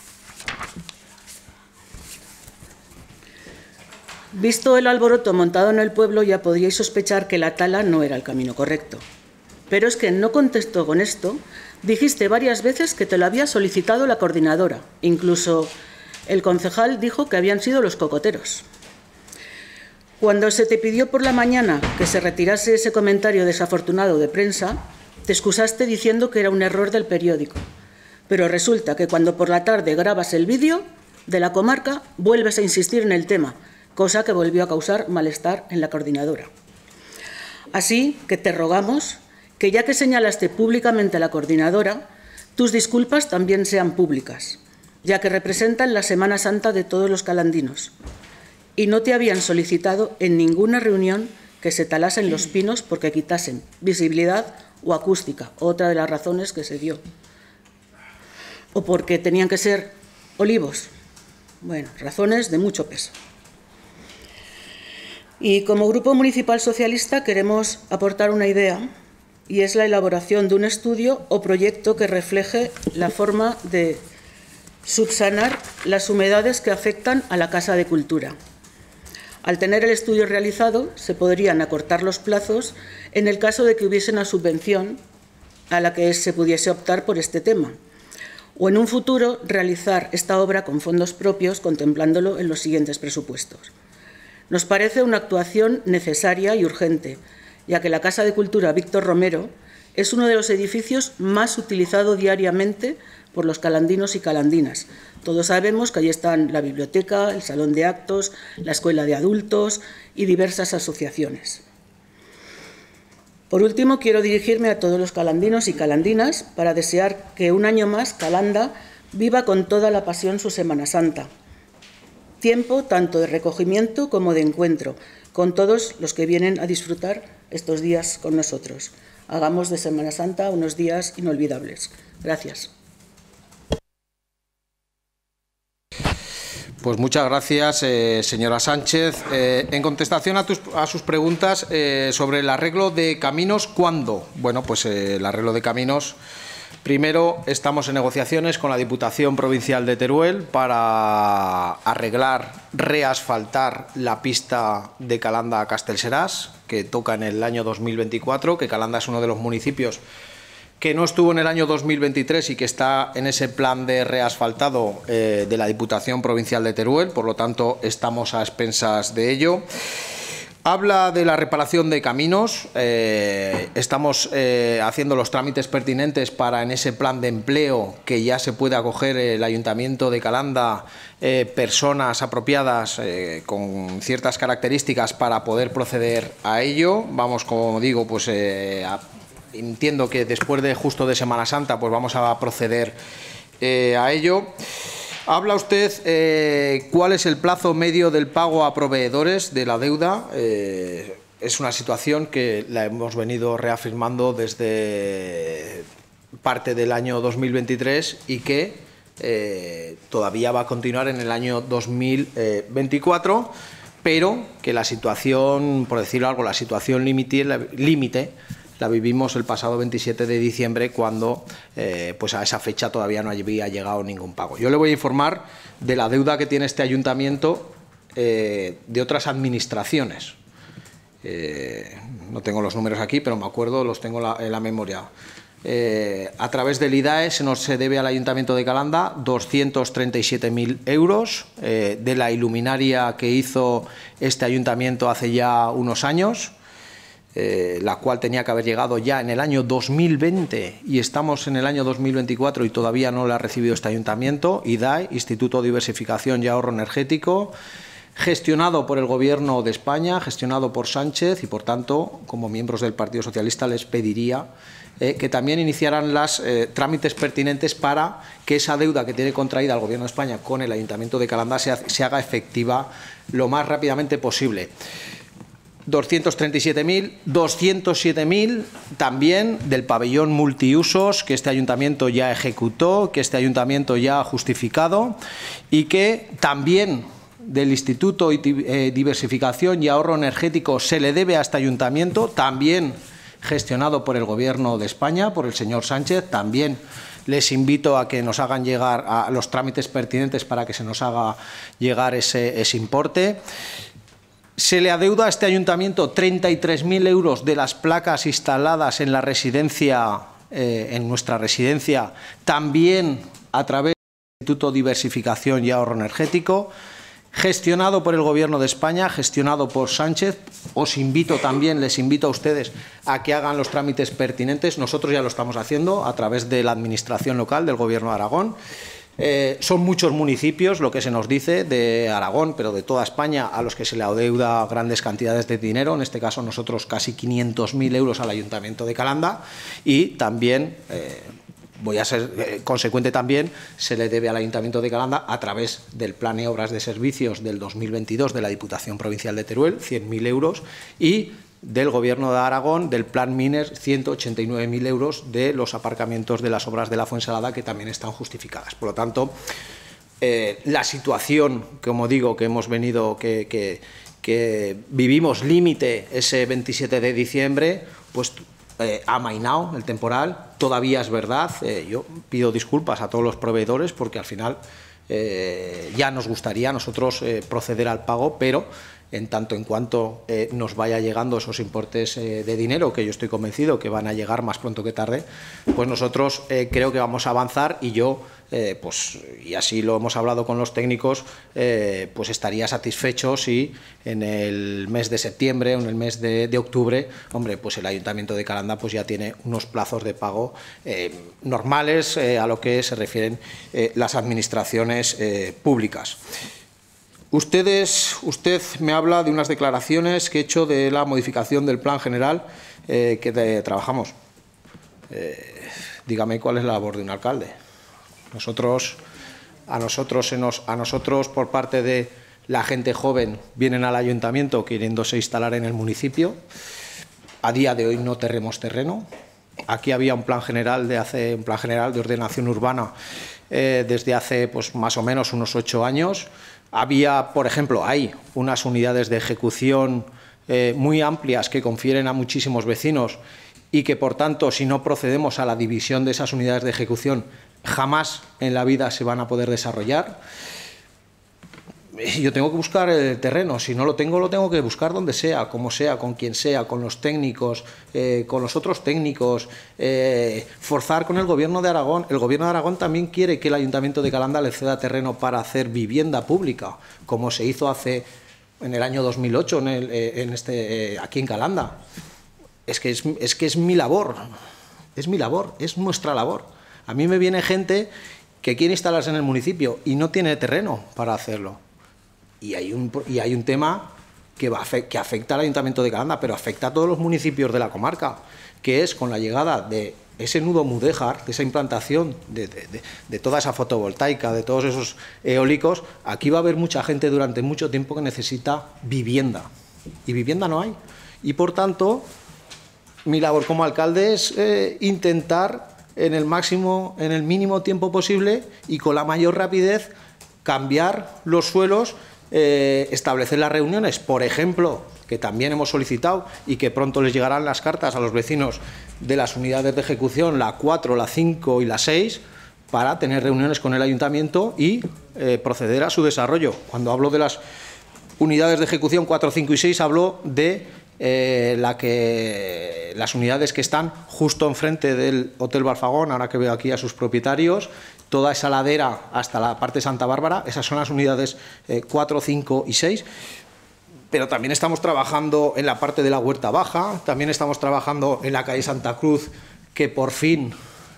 Visto el alboroto montado en el pueblo, ya podíais sospechar que la tala no era el camino correcto. Pero es que no contestó con esto. Dijiste varias veces que te lo había solicitado la coordinadora. Incluso el concejal dijo que habían sido los cocoteros. Cuando se te pidió por la mañana que se retirase ese comentario desafortunado de prensa, te excusaste diciendo que era un error del periódico. Pero resulta que cuando por la tarde grabas el vídeo de la comarca, vuelves a insistir en el tema, cosa que volvió a causar malestar en la coordinadora. Así que te rogamos que, ya que señalaste públicamente a la coordinadora, tus disculpas también sean públicas, ya que representan la Semana Santa de todos los calandinos, y no te habían solicitado en ninguna reunión que se talasen los pinos porque quitasen visibilidad o acústica, otra de las razones que se dio, o porque tenían que ser olivos. Bueno, razones de mucho peso. Y como Grupo Municipal Socialista queremos aportar una idea, y es la elaboración de un estudio o proyecto que refleje la forma de subsanar las humedades que afectan a la Casa de Cultura. Al tener el estudio realizado, se podrían acortar los plazos en el caso de que hubiese una subvención a la que se pudiese optar por este tema, o en un futuro realizar esta obra con fondos propios, contemplándolo en los siguientes presupuestos. Nos parece una actuación necesaria y urgente, ya que la Casa de Cultura Víctor Romero es uno de los edificios más utilizados diariamente por los calandinos y calandinas. Todos sabemos que allí están la biblioteca, el salón de actos, la escuela de adultos y diversas asociaciones. Por último, quiero dirigirme a todos los calandinos y calandinas para desear que un año más Calanda viva con toda la pasión su Semana Santa. Tiempo tanto de recogimiento como de encuentro con todos los que vienen a disfrutar estos días con nosotros. Hagamos de Semana Santa unos días inolvidables. Gracias. Pues muchas gracias, señora Sánchez. En contestación a sus preguntas sobre el arreglo de caminos, ¿cuándo? Bueno, pues el arreglo de caminos, primero estamos en negociaciones con la Diputación Provincial de Teruel para arreglar, reasfaltar la pista de Calanda a Castellseràs, que toca en el año 2024, que Calanda es uno de los municipios que no estuvo en el año 2023 y que está en ese plan de reasfaltado de la Diputación Provincial de Teruel, por lo tanto estamos a expensas de ello. Habla de la reparación de caminos, estamos haciendo los trámites pertinentes para en ese plan de empleo que ya se puede acoger el Ayuntamiento de Calanda, personas apropiadas con ciertas características para poder proceder a ello. Vamos, como digo, pues entiendo que después de justo de Semana Santa pues vamos a proceder a ello. Habla usted cuál es el plazo medio del pago a proveedores de la deuda. Es una situación que la hemos venido reafirmando desde parte del año 2023 y que todavía va a continuar en el año 2024, pero que la situación, por decirlo algo, la situación límite la vivimos el pasado 27 de diciembre cuando pues a esa fecha todavía no había llegado ningún pago. Yo le voy a informar de la deuda que tiene este ayuntamiento de otras administraciones. No tengo los números aquí, pero me acuerdo, los tengo en la memoria. A través del IDAE se debe al Ayuntamiento de Calanda 237.000 euros de la iluminaria que hizo este ayuntamiento hace ya unos años. La cual tenía que haber llegado ya en el año 2020 y estamos en el año 2024 y todavía no la ha recibido este ayuntamiento. IDAE, Instituto de Diversificación y Ahorro Energético, gestionado por el Gobierno de España, gestionado por Sánchez y, por tanto, como miembros del Partido Socialista les pediría que también iniciaran los trámites pertinentes para que esa deuda que tiene contraída el Gobierno de España con el Ayuntamiento de Calanda se haga efectiva lo más rápidamente posible. 237.000, 207.000 también del pabellón multiusos que este ayuntamiento ya ejecutó, que este ayuntamiento ya ha justificado y que también del Instituto de Diversificación y Ahorro Energético se le debe a este ayuntamiento, también gestionado por el Gobierno de España, por el señor Sánchez. También les invito a que nos hagan llegar a los trámites pertinentes para que se nos haga llegar ese importe. Se le adeuda a este ayuntamiento 33.000 euros de las placas instaladas en la residencia, en nuestra residencia, también a través del Instituto de Diversificación y Ahorro Energético, gestionado por el Gobierno de España, gestionado por Sánchez. Os invito también, les invito a ustedes a que hagan los trámites pertinentes. Nosotros ya lo estamos haciendo a través de la Administración local del Gobierno de Aragón. Son muchos municipios, lo que se nos dice, de Aragón, pero de toda España, a los que se le adeuda grandes cantidades de dinero. En este caso, nosotros casi 500.000 euros al Ayuntamiento de Calanda. Y también, voy a ser consecuente también, se le debe al Ayuntamiento de Calanda a través del Plan de Obras de Servicios del 2022 de la Diputación Provincial de Teruel, 100.000 euros, y del Gobierno de Aragón, del Plan Miner, 189.000 euros de los aparcamientos de las obras de la Fuensalada, que también están justificadas. Por lo tanto, la situación, como digo, que hemos venido, que vivimos límite ese 27 de diciembre, pues ha amainado el temporal. Todavía es verdad, yo pido disculpas a todos los proveedores porque al final ya nos gustaría a nosotros proceder al pago, pero en tanto en cuanto nos vaya llegando esos importes de dinero, que yo estoy convencido que van a llegar más pronto que tarde, pues nosotros creo que vamos a avanzar y yo, pues, y así lo hemos hablado con los técnicos, pues estaría satisfecho si en el mes de septiembre o en el mes de octubre, hombre, pues el Ayuntamiento de Calanda pues ya tiene unos plazos de pago normales a lo que se refieren las administraciones públicas. Usted me habla de unas declaraciones que he hecho de la modificación del plan general que trabajamos. Dígame cuál es la labor de un alcalde. A nosotros por parte de la gente joven vienen al ayuntamiento queriéndose instalar en el municipio. A día de hoy no tenemos terreno. Aquí había un plan general de ordenación urbana desde hace pues más o menos unos 8 años. Había, por ejemplo, hay unas unidades de ejecución muy amplias que confieren a muchísimos vecinos y que, por tanto, si no procedemos a la división de esas unidades de ejecución, jamás en la vida se van a poder desarrollar. yo tengo que buscar el terreno, si no lo tengo que buscar donde sea, como sea, con quien sea, con los técnicos, con los otros técnicos, forzar con el Gobierno de Aragón. El Gobierno de Aragón también quiere que el Ayuntamiento de Calanda le ceda terreno para hacer vivienda pública, como se hizo en el año 2008 aquí en Calanda. Es que es mi labor, es nuestra labor. A mí me viene gente que quiere instalarse en el municipio y no tiene terreno para hacerlo. Y hay un tema que afecta al Ayuntamiento de Calanda, pero afecta a todos los municipios de la comarca, que es con la llegada de ese nudo Mudéjar, de esa implantación de toda esa fotovoltaica, de todos esos eólicos. Aquí va a haber mucha gente durante mucho tiempo que necesita vivienda, y vivienda no hay. Y por tanto, mi labor como alcalde es intentar en el mínimo tiempo posible y con la mayor rapidez cambiar los suelos, establecer las reuniones, por ejemplo, que también hemos solicitado y que pronto les llegarán las cartas a los vecinos de las unidades de ejecución, la 4, la 5 y la 6, para tener reuniones con el ayuntamiento y proceder a su desarrollo. Cuando hablo de las unidades de ejecución 4, 5 y 6, hablo de las unidades que están justo enfrente del Hotel Balfagón, ahora que veo aquí a sus propietarios, toda esa ladera hasta la parte de Santa Bárbara. Esas son las unidades 4, 5 y 6. Pero también estamos trabajando en la parte de la Huerta Baja, también estamos trabajando en la calle Santa Cruz, que por fin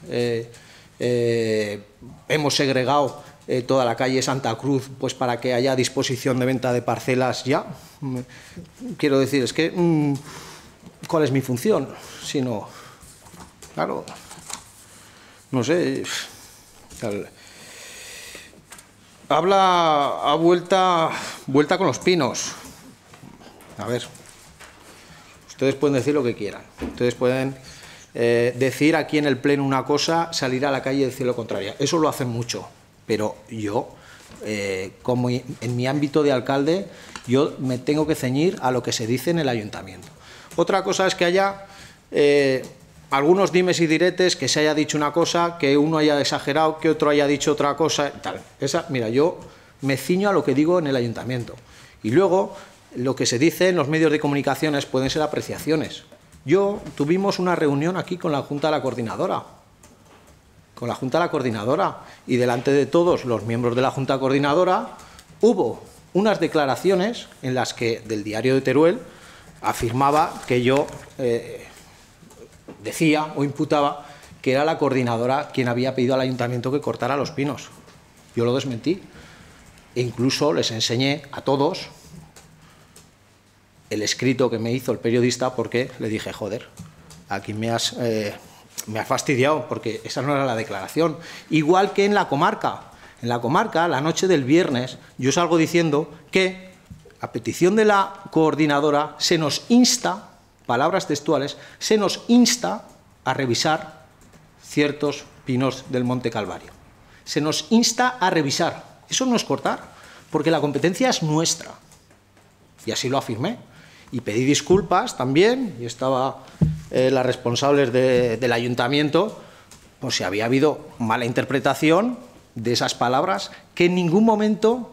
hemos segregado toda la calle Santa Cruz, pues para que haya disposición de venta de parcelas ya. Quiero decir, es que ¿cuál es mi función? Si no, claro, no sé. Habla a vuelta con los pinos. A ver, ustedes pueden decir lo que quieran. Ustedes pueden decir aquí en el pleno una cosa, salir a la calle y decir lo contrario. Eso lo hacen mucho. Pero yo, como en mi ámbito de alcalde, yo me tengo que ceñir a lo que se dice en el ayuntamiento. Otra cosa es que haya algunos dimes y diretes, que se haya dicho una cosa, que uno haya exagerado, que otro haya dicho otra cosa, tal. Mira, yo me ciño a lo que digo en el ayuntamiento. Y luego, lo que se dice en los medios de comunicaciones pueden ser apreciaciones. Tuvimos una reunión aquí con la Junta de la Coordinadora. Y delante de todos los miembros de la Junta Coordinadora hubo unas declaraciones en las que del diario de Teruel afirmaba que yo decía o imputaba que era la coordinadora quien había pedido al ayuntamiento que cortara los pinos. Yo lo desmentí e incluso les enseñé a todos el escrito que me hizo el periodista, porque le dije, joder, aquí me has fastidiado, porque esa no era la declaración. Igual que en la comarca. En la comarca, la noche del viernes, yo salgo diciendo que, a petición de la coordinadora, se nos insta, palabras textuales, se nos insta a revisar ciertos pinos del Monte Calvario. Se nos insta a revisar. Eso no es cortar, porque la competencia es nuestra. Y así lo afirmé. Y pedí disculpas también, y estaba las responsables del ayuntamiento, por si había habido mala interpretación de esas palabras que en ningún momento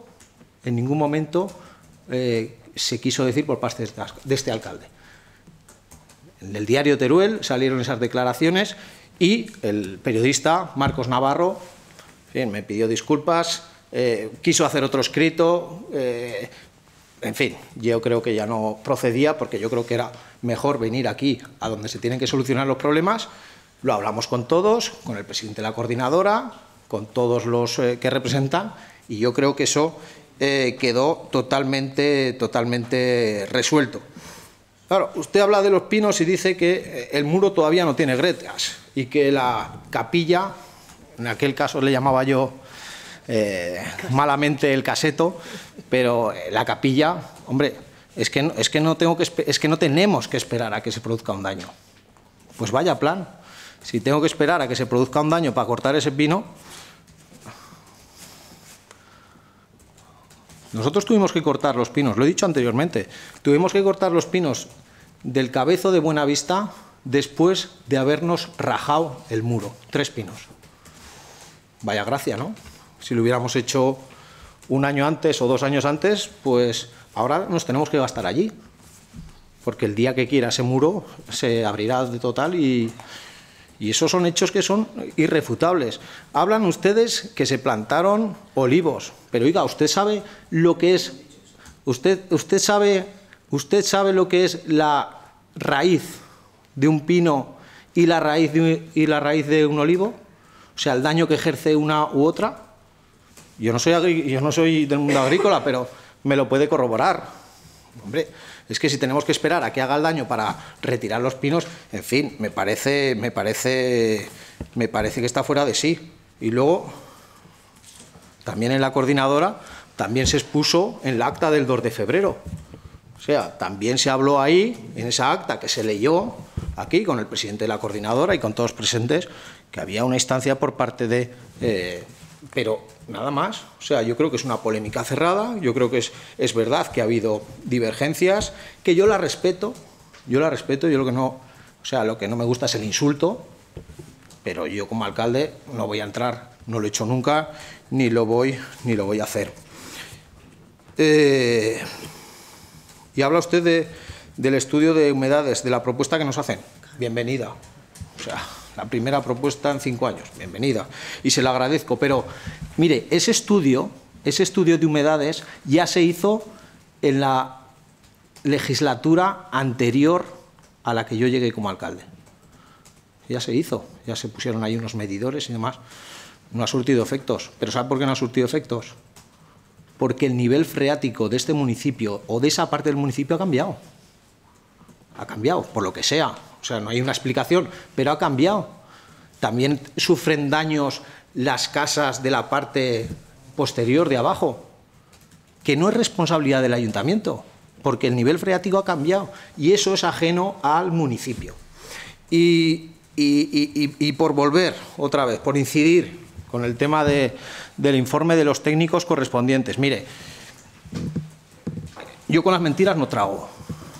se quiso decir por parte de este alcalde. En el diario Teruel salieron esas declaraciones y el periodista Marcos Navarro me pidió disculpas, quiso hacer otro escrito. En fin, yo creo que ya no procedía, porque yo creo que era mejor venir aquí, a donde se tienen que solucionar los problemas. Lo hablamos con todos, con el presidente de la coordinadora, con todos los que representan, y yo creo que eso quedó totalmente resuelto. Claro, usted habla de los pinos y dice que el muro todavía no tiene grietas y que la capilla, en aquel caso le llamaba yo malamente el caseto, pero la capilla, hombre, es que no tenemos que esperar a que se produzca un daño. Pues vaya plan. Si tengo que esperar a que se produzca un daño para cortar ese pino, nosotros tuvimos que cortar los pinos, lo he dicho anteriormente, tuvimos que cortar los pinos del Cabezo de Buenavista después de habernos rajado el muro, 3 pinos. Vaya gracia, ¿no? Si lo hubiéramos hecho un año antes o 2 años antes, pues ahora nos tenemos que gastar allí. Porque el día que quiera ese muro se abrirá de total y esos son hechos que son irrefutables. Hablan ustedes que se plantaron olivos, pero oiga, ¿usted sabe lo que es? ¿Usted sabe lo que es la raíz de un pino y la raíz de un olivo? O sea, el daño que ejerce una u otra. Yo no soy del mundo agrícola, pero me lo puede corroborar. Hombre, es que si tenemos que esperar a que haga el daño para retirar los pinos, en fin, me parece que está fuera de sí. Y luego, también en la coordinadora, también se expuso en la acta del 2 de febrero. O sea, también se habló ahí, en esa acta que se leyó aquí con el presidente de la coordinadora y con todos presentes, que había una instancia por parte de... pero nada más. O sea, yo creo que es una polémica cerrada, yo creo que es verdad que ha habido divergencias, que yo la respeto, yo lo que no me gusta es el insulto, pero yo como alcalde no voy a entrar, no lo he hecho nunca, ni lo voy a hacer. Y habla usted del estudio de humedades, de la propuesta que nos hacen. Bienvenida. O sea, la primera propuesta en 5 años. Bienvenida. Y se la agradezco. Pero, mire, ese estudio de humedades ya se hizo en la legislatura anterior a la que yo llegué como alcalde. Ya se hizo. Ya se pusieron ahí unos medidores y demás. No ha surtido efectos. ¿Pero sabe por qué no ha surtido efectos? Porque el nivel freático de este municipio o de esa parte del municipio ha cambiado. Ha cambiado, por lo que sea. O sea, no hay una explicación, pero ha cambiado. También sufren daños las casas de la parte posterior de abajo, que no es responsabilidad del ayuntamiento, porque el nivel freático ha cambiado y eso es ajeno al municipio. Y por volver otra vez, por incidir con el tema del informe de los técnicos correspondientes. Mire, yo con las mentiras no trago.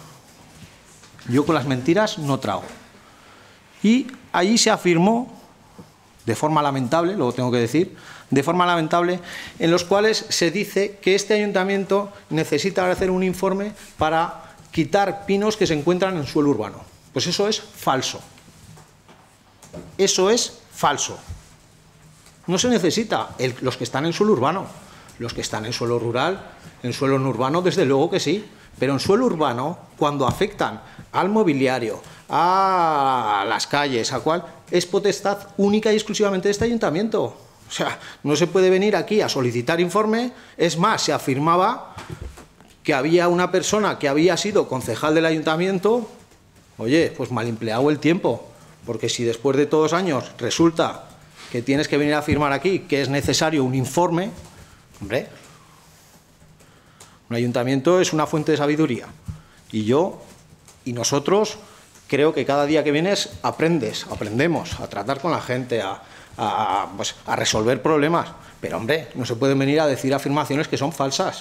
Y allí se afirmó, de forma lamentable, lo tengo que decir, de forma lamentable, en los cuales se dice que este ayuntamiento necesita hacer un informe para quitar pinos que se encuentran en suelo urbano. Pues eso es falso. Eso es falso. No se necesita los que están en suelo urbano. Los que están en suelo rural, en suelo no urbano, desde luego que sí. Pero en suelo urbano, cuando afectan al mobiliario, a las calles, a cual, es potestad única y exclusivamente de este ayuntamiento. O sea, no se puede venir aquí a solicitar informe. Es más, se afirmaba que había una persona que había sido concejal del ayuntamiento. Oye, pues mal empleado el tiempo, porque si después de todos los años resulta que tienes que venir a afirmar aquí que es necesario un informe, hombre, un ayuntamiento es una fuente de sabiduría. Y nosotros creo que cada día que vienes aprendemos a tratar con la gente, a resolver problemas. Pero, hombre, no se pueden venir a decir afirmaciones que son falsas.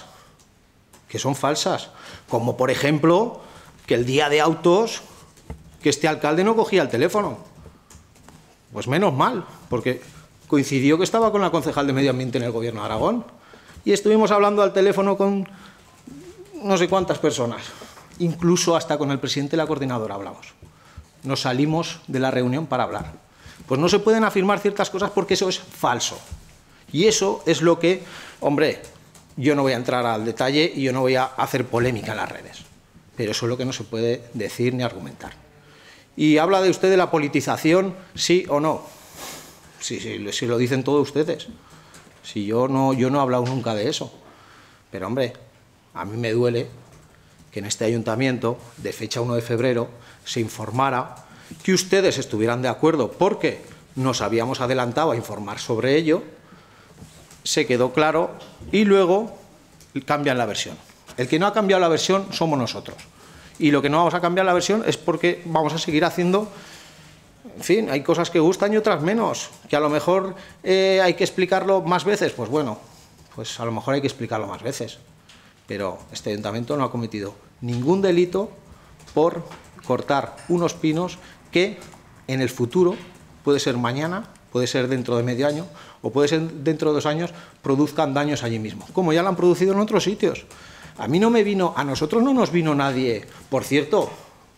Como, por ejemplo, que el día de autos, que este alcalde no cogía el teléfono. Pues menos mal, porque coincidió que estaba con la concejal de Medio Ambiente en el Gobierno de Aragón. Y estuvimos hablando al teléfono con no sé cuántas personas. Incluso hasta con el presidente de la coordinadora hablamos. Nos salimos de la reunión para hablar. Pues no se pueden afirmar ciertas cosas porque eso es falso. Y eso es lo que, hombre, yo no voy a entrar al detalle y yo no voy a hacer polémica en las redes. Pero eso es lo que no se puede decir ni argumentar. Y habla de usted de la politización, sí o no. Sí, lo dicen todos ustedes. Si yo no he hablado nunca de eso. Pero, hombre, a mí me duele que en este ayuntamiento, de fecha 1 de febrero, se informara que ustedes estuvieran de acuerdo porque nos habíamos adelantado a informar sobre ello, se quedó claro y luego cambian la versión. El que no ha cambiado la versión somos nosotros. Y lo que no vamos a cambiar la versión es porque vamos a seguir haciendo... En fin, hay cosas que gustan y otras menos. Que a lo mejor hay que explicarlo más veces. Pues bueno, pues a lo mejor hay que explicarlo más veces. Pero este ayuntamiento no ha cometido ningún delito por cortar unos pinos que en el futuro, puede ser mañana, puede ser dentro de medio año o puede ser dentro de 2 años, produzcan daños allí mismo, como ya lo han producido en otros sitios. A nosotros no nos vino nadie, por cierto,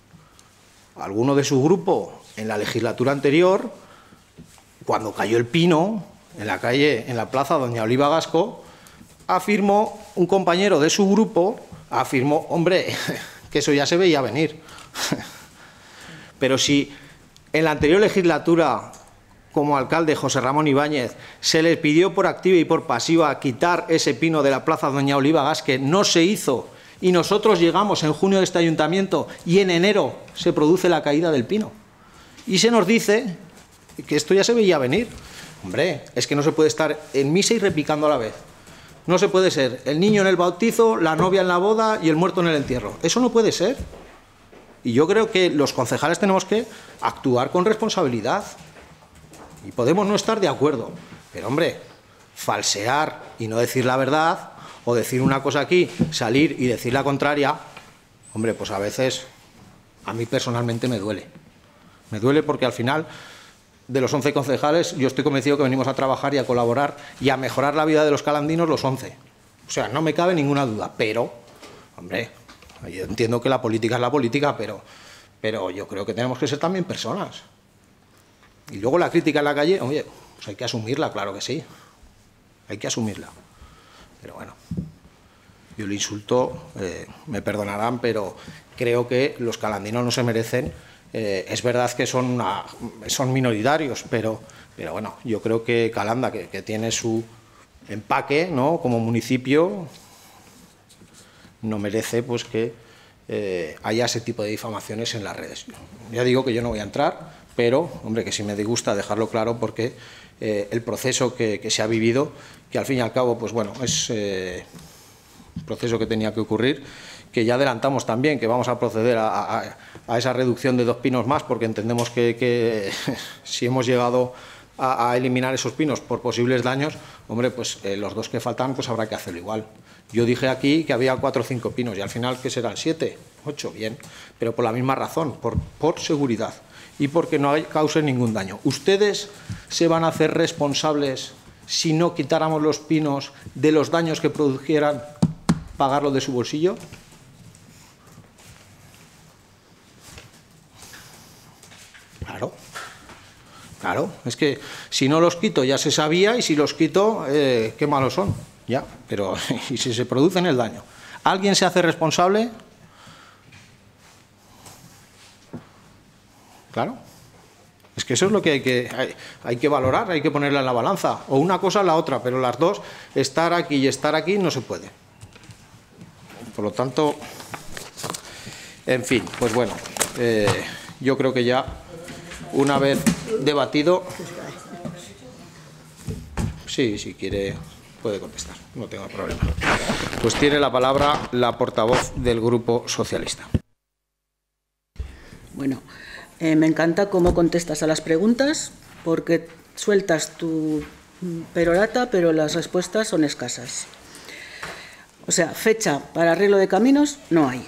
alguno de su grupo en la legislatura anterior, cuando cayó el pino en la calle, en la plaza Doña Oliva Gasco, afirmó, un compañero de su grupo afirmó, hombre, que eso ya se veía venir. Pero si en la anterior legislatura, como alcalde José Ramón Ibáñez, se les pidió por activa y por pasiva quitar ese pino de la plaza Doña Oliva Gasque, no se hizo, y nosotros llegamos en junio de este ayuntamiento y en enero se produce la caída del pino. Y se nos dice que esto ya se veía venir. Hombre, es que no se puede estar en misa y repicando a la vez. No se puede ser el niño en el bautizo, la novia en la boda y el muerto en el entierro. Eso no puede ser. Y yo creo que los concejales tenemos que actuar con responsabilidad. Y podemos no estar de acuerdo. Pero, hombre, falsear y no decir la verdad, o decir una cosa aquí, salir y decir la contraria, hombre, pues a veces a mí personalmente me duele. Me duele porque al final, de los 11 concejales, yo estoy convencido que venimos a trabajar y a colaborar y a mejorar la vida de los calandinos los 11. O sea, no me cabe ninguna duda, pero, hombre, yo entiendo que la política es la política, pero yo creo que tenemos que ser también personas. Y luego la crítica en la calle, oye, pues hay que asumirla, claro que sí. Hay que asumirla. Pero bueno, yo el insulto, me perdonarán, pero creo que los calandinos no se merecen. Es verdad que son minoritarios, pero bueno, yo creo que Calanda, que tiene su empaque, ¿no?, como municipio, no merece pues que haya ese tipo de difamaciones en las redes. Ya digo que yo no voy a entrar, pero, hombre, que sí me disgusta dejarlo claro porque el proceso que se ha vivido, que al fin y al cabo, pues bueno, es un proceso que tenía que ocurrir, que ya adelantamos también que vamos a proceder a esa reducción de 2 pinos más, porque entendemos que si hemos llegado a eliminar esos pinos por posibles daños, hombre, pues los 2 que faltan, pues habrá que hacerlo igual. Yo dije aquí que había 4 o 5 pinos y al final, ¿qué serán? 7, 8, bien, pero por la misma razón, por seguridad y porque no cause ningún daño. ¿Ustedes se van a hacer responsables, si no quitáramos los pinos, de los daños que produjeran, pagarlo de su bolsillo? Claro, es que si no los quito ya se sabía, y si los quito, qué malos son, ya, pero y si se producen el daño. ¿Alguien se hace responsable? Claro, es que eso es lo que hay que valorar, hay que ponerla en la balanza, o una cosa o la otra, pero las dos, estar aquí y estar aquí, no se puede. Por lo tanto, en fin, pues bueno, yo creo que ya, una vez debatido, sí, si quiere puede contestar, no tengo problema. Pues tiene la palabra la portavoz del Grupo Socialista. Bueno, me encanta cómo contestas a las preguntas, porque sueltas tu perorata, pero las respuestas son escasas. O sea, fecha para arreglo de caminos no hay.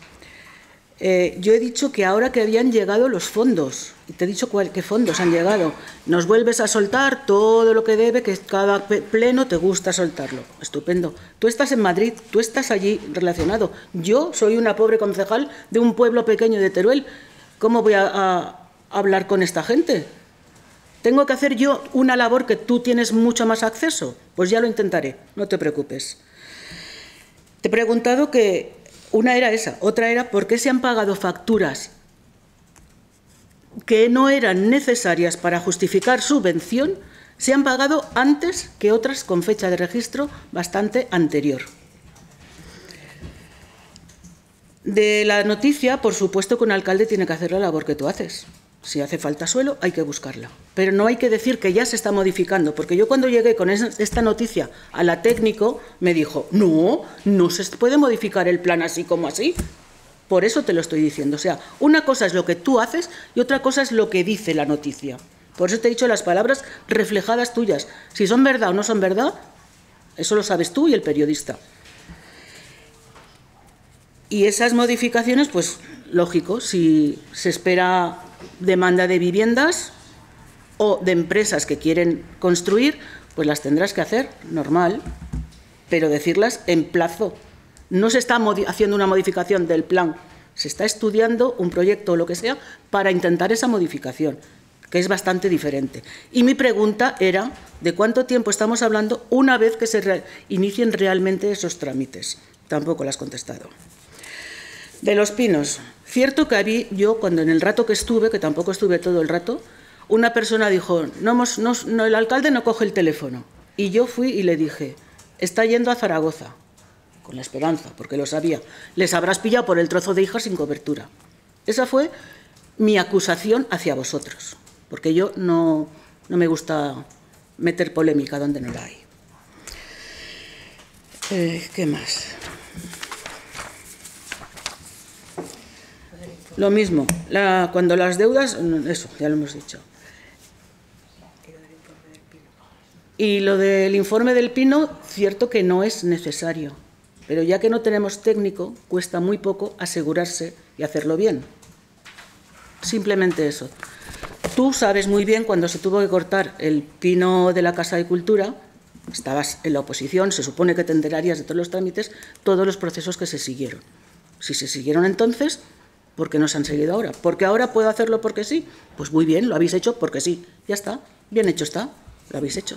Yo he dicho que ahora que habían llegado los fondos, y te he dicho qué fondos han llegado, nos vuelves a soltar todo lo que debe, que cada pleno te gusta soltarlo. Estupendo. Tú estás en Madrid, tú estás allí relacionado. Yo soy una pobre concejal de un pueblo pequeño de Teruel. ¿Cómo voy a hablar con esta gente? ¿Tengo que hacer yo una labor que tú tienes mucho más acceso? Pues ya lo intentaré, no te preocupes. Te he preguntado que una era esa, otra era por qué se han pagado facturas que no eran necesarias para justificar subvención, se han pagado antes que otras con fecha de registro bastante anterior. De la noticia, por supuesto que un alcalde tiene que hacer la labor que tú haces. Si hace falta suelo, hay que buscarla. Pero no hay que decir que ya se está modificando, porque yo cuando llegué con esta noticia a la técnico, me dijo, no se puede modificar el plan así como así. Por eso te lo estoy diciendo. O sea, una cosa es lo que tú haces y otra cosa es lo que dice la noticia. Por eso te he dicho las palabras reflejadas tuyas. Si son verdad o no son verdad, eso lo sabes tú y el periodista. Y esas modificaciones, pues lógico, si se espera demanda de viviendas, o de empresas que quieren construir, pues las tendrás que hacer, normal, pero decirlas en plazo. No se está haciendo una modificación del plan, se está estudiando un proyecto o lo que sea para intentar esa modificación, que es bastante diferente. Y mi pregunta era, ¿de cuánto tiempo estamos hablando una vez que se inicien realmente esos trámites? Tampoco lo has contestado. De Los Pinos, cierto que había yo, cuando en el rato que estuve, que tampoco estuve todo el rato, una persona dijo, no, el alcalde no coge el teléfono. Y yo fui y le dije, está yendo a Zaragoza, con la esperanza, porque lo sabía. Les habrás pillado por el trozo de hija sin cobertura. Esa fue mi acusación hacia vosotros, porque yo no me gusta meter polémica donde no la hay. ¿Qué más? Lo mismo, cuando las deudas, eso, ya lo hemos dicho. Y lo del informe del Pino, cierto que no es necesario, pero ya que no tenemos técnico, cuesta muy poco asegurarse y hacerlo bien. Simplemente eso. Tú sabes muy bien cuando se tuvo que cortar el pino de la Casa de Cultura, estabas en la oposición, se supone que te enterarías de todos los trámites, todos los procesos que se siguieron. Si se siguieron entonces, ¿por qué no se han seguido ahora? ¿Porque ahora puedo hacerlo porque sí? Pues muy bien, lo habéis hecho porque sí. Ya está, bien hecho está, lo habéis hecho.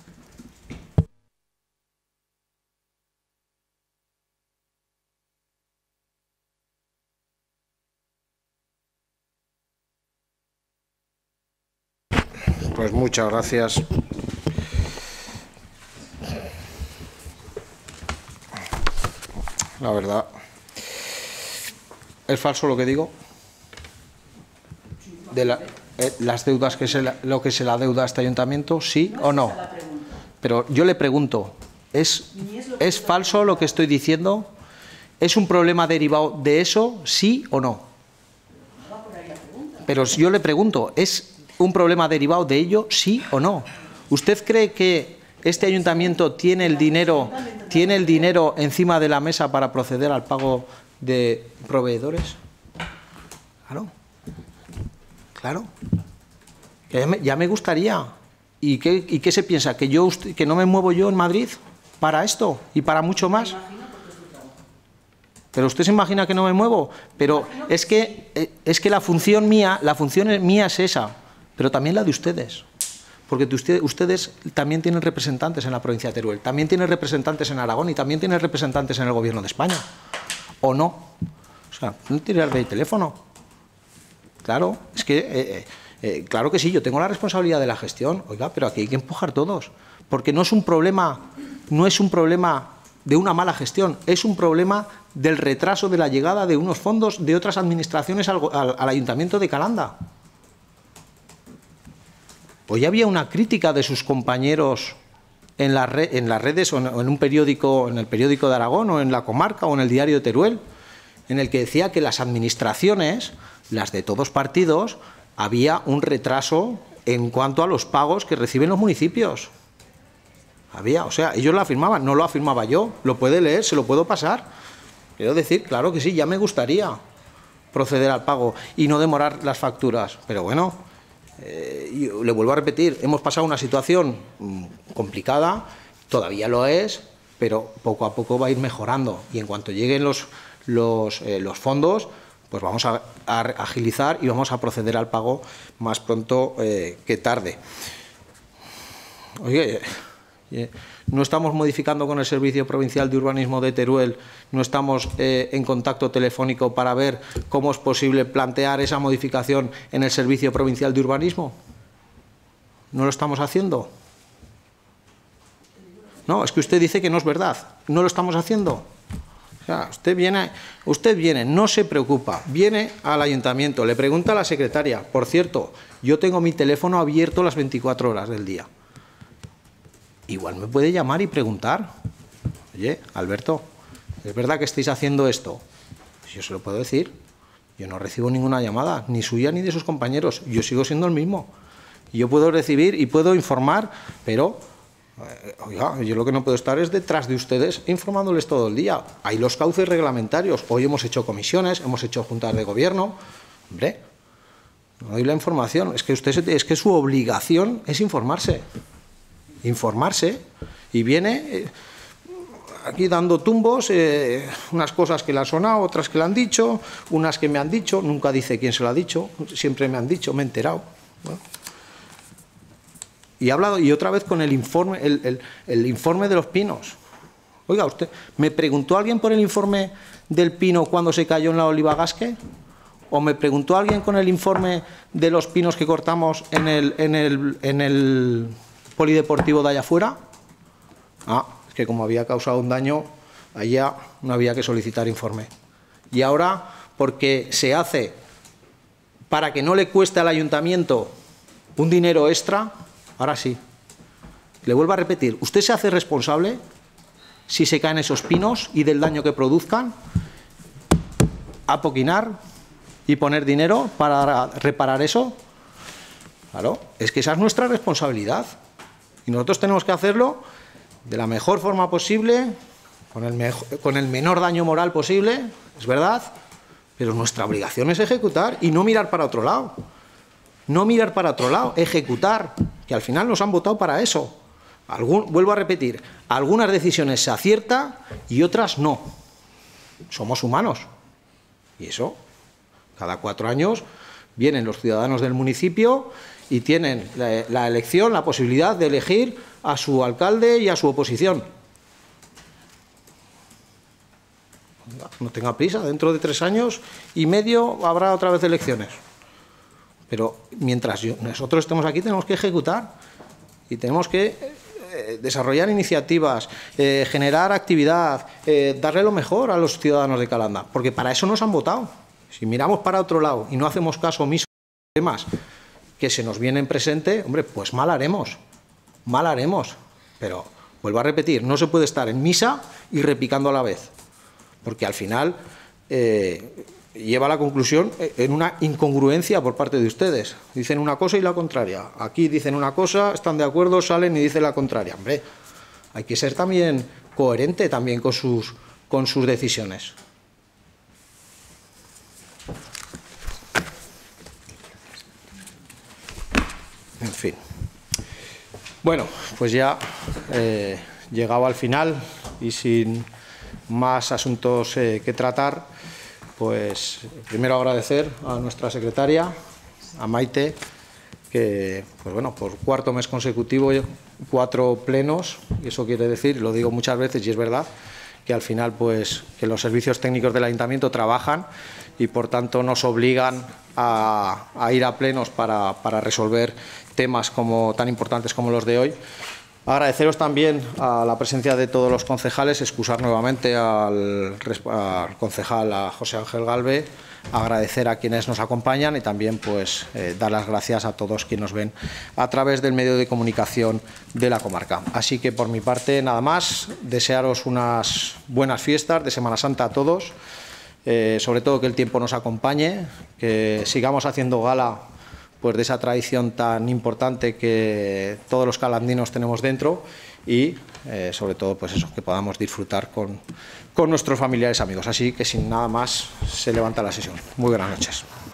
Pues muchas gracias. La verdad, ¿es falso lo que digo? De las deudas lo que se la deuda a este ayuntamiento, ¿sí o no? Pero yo le pregunto, ¿es falso lo que estoy diciendo? ¿Es un problema derivado de eso, sí o no? Pero yo le pregunto, ¿es un problema derivado de ello, sí o no? ¿Usted cree que este ayuntamiento tiene el dinero encima de la mesa para proceder al pago de proveedores? Claro. Claro. Ya me gustaría. ¿Y qué se piensa? ¿Que no me muevo yo en Madrid para esto y para mucho más? Pero usted se imagina que no me muevo. Pero es que la función mía es esa. Pero también la de ustedes, porque ustedes también tienen representantes en la provincia de Teruel, también tienen representantes en Aragón y también tienen representantes en el Gobierno de España, ¿o no? O sea, no tirar de teléfono. Claro, es que, claro que sí, yo tengo la responsabilidad de la gestión, oiga, pero aquí hay que empujar todos, porque no es un problema de una mala gestión, es un problema del retraso de la llegada de unos fondos de otras administraciones al Ayuntamiento de Calanda. Hoy había una crítica de sus compañeros en las redes o en un periódico, en el periódico de Aragón o en la comarca o en el diario de Teruel, en el que decía que las administraciones, las de todos partidos, había un retraso en cuanto a los pagos que reciben los municipios. O sea, ellos lo afirmaban, no lo afirmaba yo, lo puede leer, se lo puedo pasar. Quiero decir, claro que sí, ya me gustaría proceder al pago y no demorar las facturas, pero bueno. Yo le vuelvo a repetir, hemos pasado una situación complicada, todavía lo es, pero poco a poco va a ir mejorando y en cuanto lleguen los fondos, pues vamos a agilizar y vamos a proceder al pago más pronto que tarde. Oye, no estamos modificando con el Servicio Provincial de Urbanismo de Teruel, no estamos en contacto telefónico para ver cómo es posible plantear esa modificación en el Servicio Provincial de Urbanismo. ¿No lo estamos haciendo? No, es que usted dice que no es verdad, no lo estamos haciendo. O sea, usted viene, no se preocupa, viene al ayuntamiento, le pregunta a la secretaria. Por cierto, yo tengo mi teléfono abierto las 24 horas del día. Igual me puede llamar y preguntar, oye, Alberto, ¿es verdad que estáis haciendo esto? Yo se lo puedo decir, yo no recibo ninguna llamada, ni suya ni de sus compañeros, yo sigo siendo el mismo. Yo puedo recibir y puedo informar, pero, oiga, yo lo que no puedo estar es detrás de ustedes informándoles todo el día. Hay los cauces reglamentarios, hoy hemos hecho comisiones, hemos hecho juntas de gobierno, hombre, no doy la información. Es que es que su obligación es informarse. Informarse. Y viene aquí dando tumbos, unas cosas que le han sonado, otras que le han dicho, unas que me han dicho, nunca dice quién se lo ha dicho, siempre me han dicho, me he enterado. Bueno. Y ha hablado, y otra vez con el informe, el informe de los pinos. Oiga, usted, ¿me preguntó alguien por el informe del pino cuando se cayó en la Oliva Gasque? ¿O me preguntó alguien con el informe de los pinos que cortamos en el polideportivo de allá afuera? Ah, es que como había causado un daño, allá no había que solicitar informe. Y ahora, porque se hace para que no le cueste al ayuntamiento un dinero extra, ahora sí. Le vuelvo a repetir, ¿usted se hace responsable si se caen esos pinos y del daño que produzcan? ¿Apoquinar y poner dinero para reparar eso? Claro, es que esa es nuestra responsabilidad. Y nosotros tenemos que hacerlo de la mejor forma posible, con el menor daño moral posible, es verdad, pero nuestra obligación es ejecutar y no mirar para otro lado. No mirar para otro lado, ejecutar, que al final nos han votado para eso. Vuelvo a repetir, algunas decisiones se acierta y otras no. Somos humanos. Y eso, cada 4 años vienen los ciudadanos del municipio y tienen la elección, la posibilidad de elegir a su alcalde y a su oposición. No tenga prisa, dentro de 3 años y medio habrá otra vez elecciones. Pero mientras nosotros estemos aquí tenemos que ejecutar y tenemos que desarrollar iniciativas, generar actividad, darle lo mejor a los ciudadanos de Calanda, porque para eso nos han votado. Si miramos para otro lado y no hacemos caso omiso a los temas que se nos vienen presente, hombre, pues mal haremos, pero vuelvo a repetir, no se puede estar en misa y repicando a la vez, porque al final lleva a la conclusión en una incongruencia por parte de ustedes. Dicen una cosa y la contraria. Aquí dicen una cosa, están de acuerdo, salen y dicen la contraria. Hombre, hay que ser también coherente también con sus decisiones. En fin. Bueno, pues ya llegado al final y sin más asuntos que tratar, pues primero agradecer a nuestra secretaria, a Maite, que pues bueno, por 4º mes consecutivo, 4 plenos, y eso quiere decir, lo digo muchas veces y es verdad, que al final pues que los servicios técnicos del ayuntamiento trabajan y por tanto nos obligan a ir a plenos para resolver temas tan importantes como los de hoy. Agradeceros también a la presencia de todos los concejales, excusar nuevamente al concejal, a José Ángel Galve, agradecer a quienes nos acompañan y también pues dar las gracias a todos quienes nos ven a través del medio de comunicación de la comarca. Así que por mi parte nada más, desearos unas buenas fiestas de Semana Santa a todos, sobre todo que el tiempo nos acompañe, que sigamos haciendo gala pues de esa tradición tan importante que todos los calandinos tenemos dentro y sobre todo pues eso, que podamos disfrutar con nuestros familiares y amigos. Así que sin nada más se levanta la sesión. Muy buenas noches.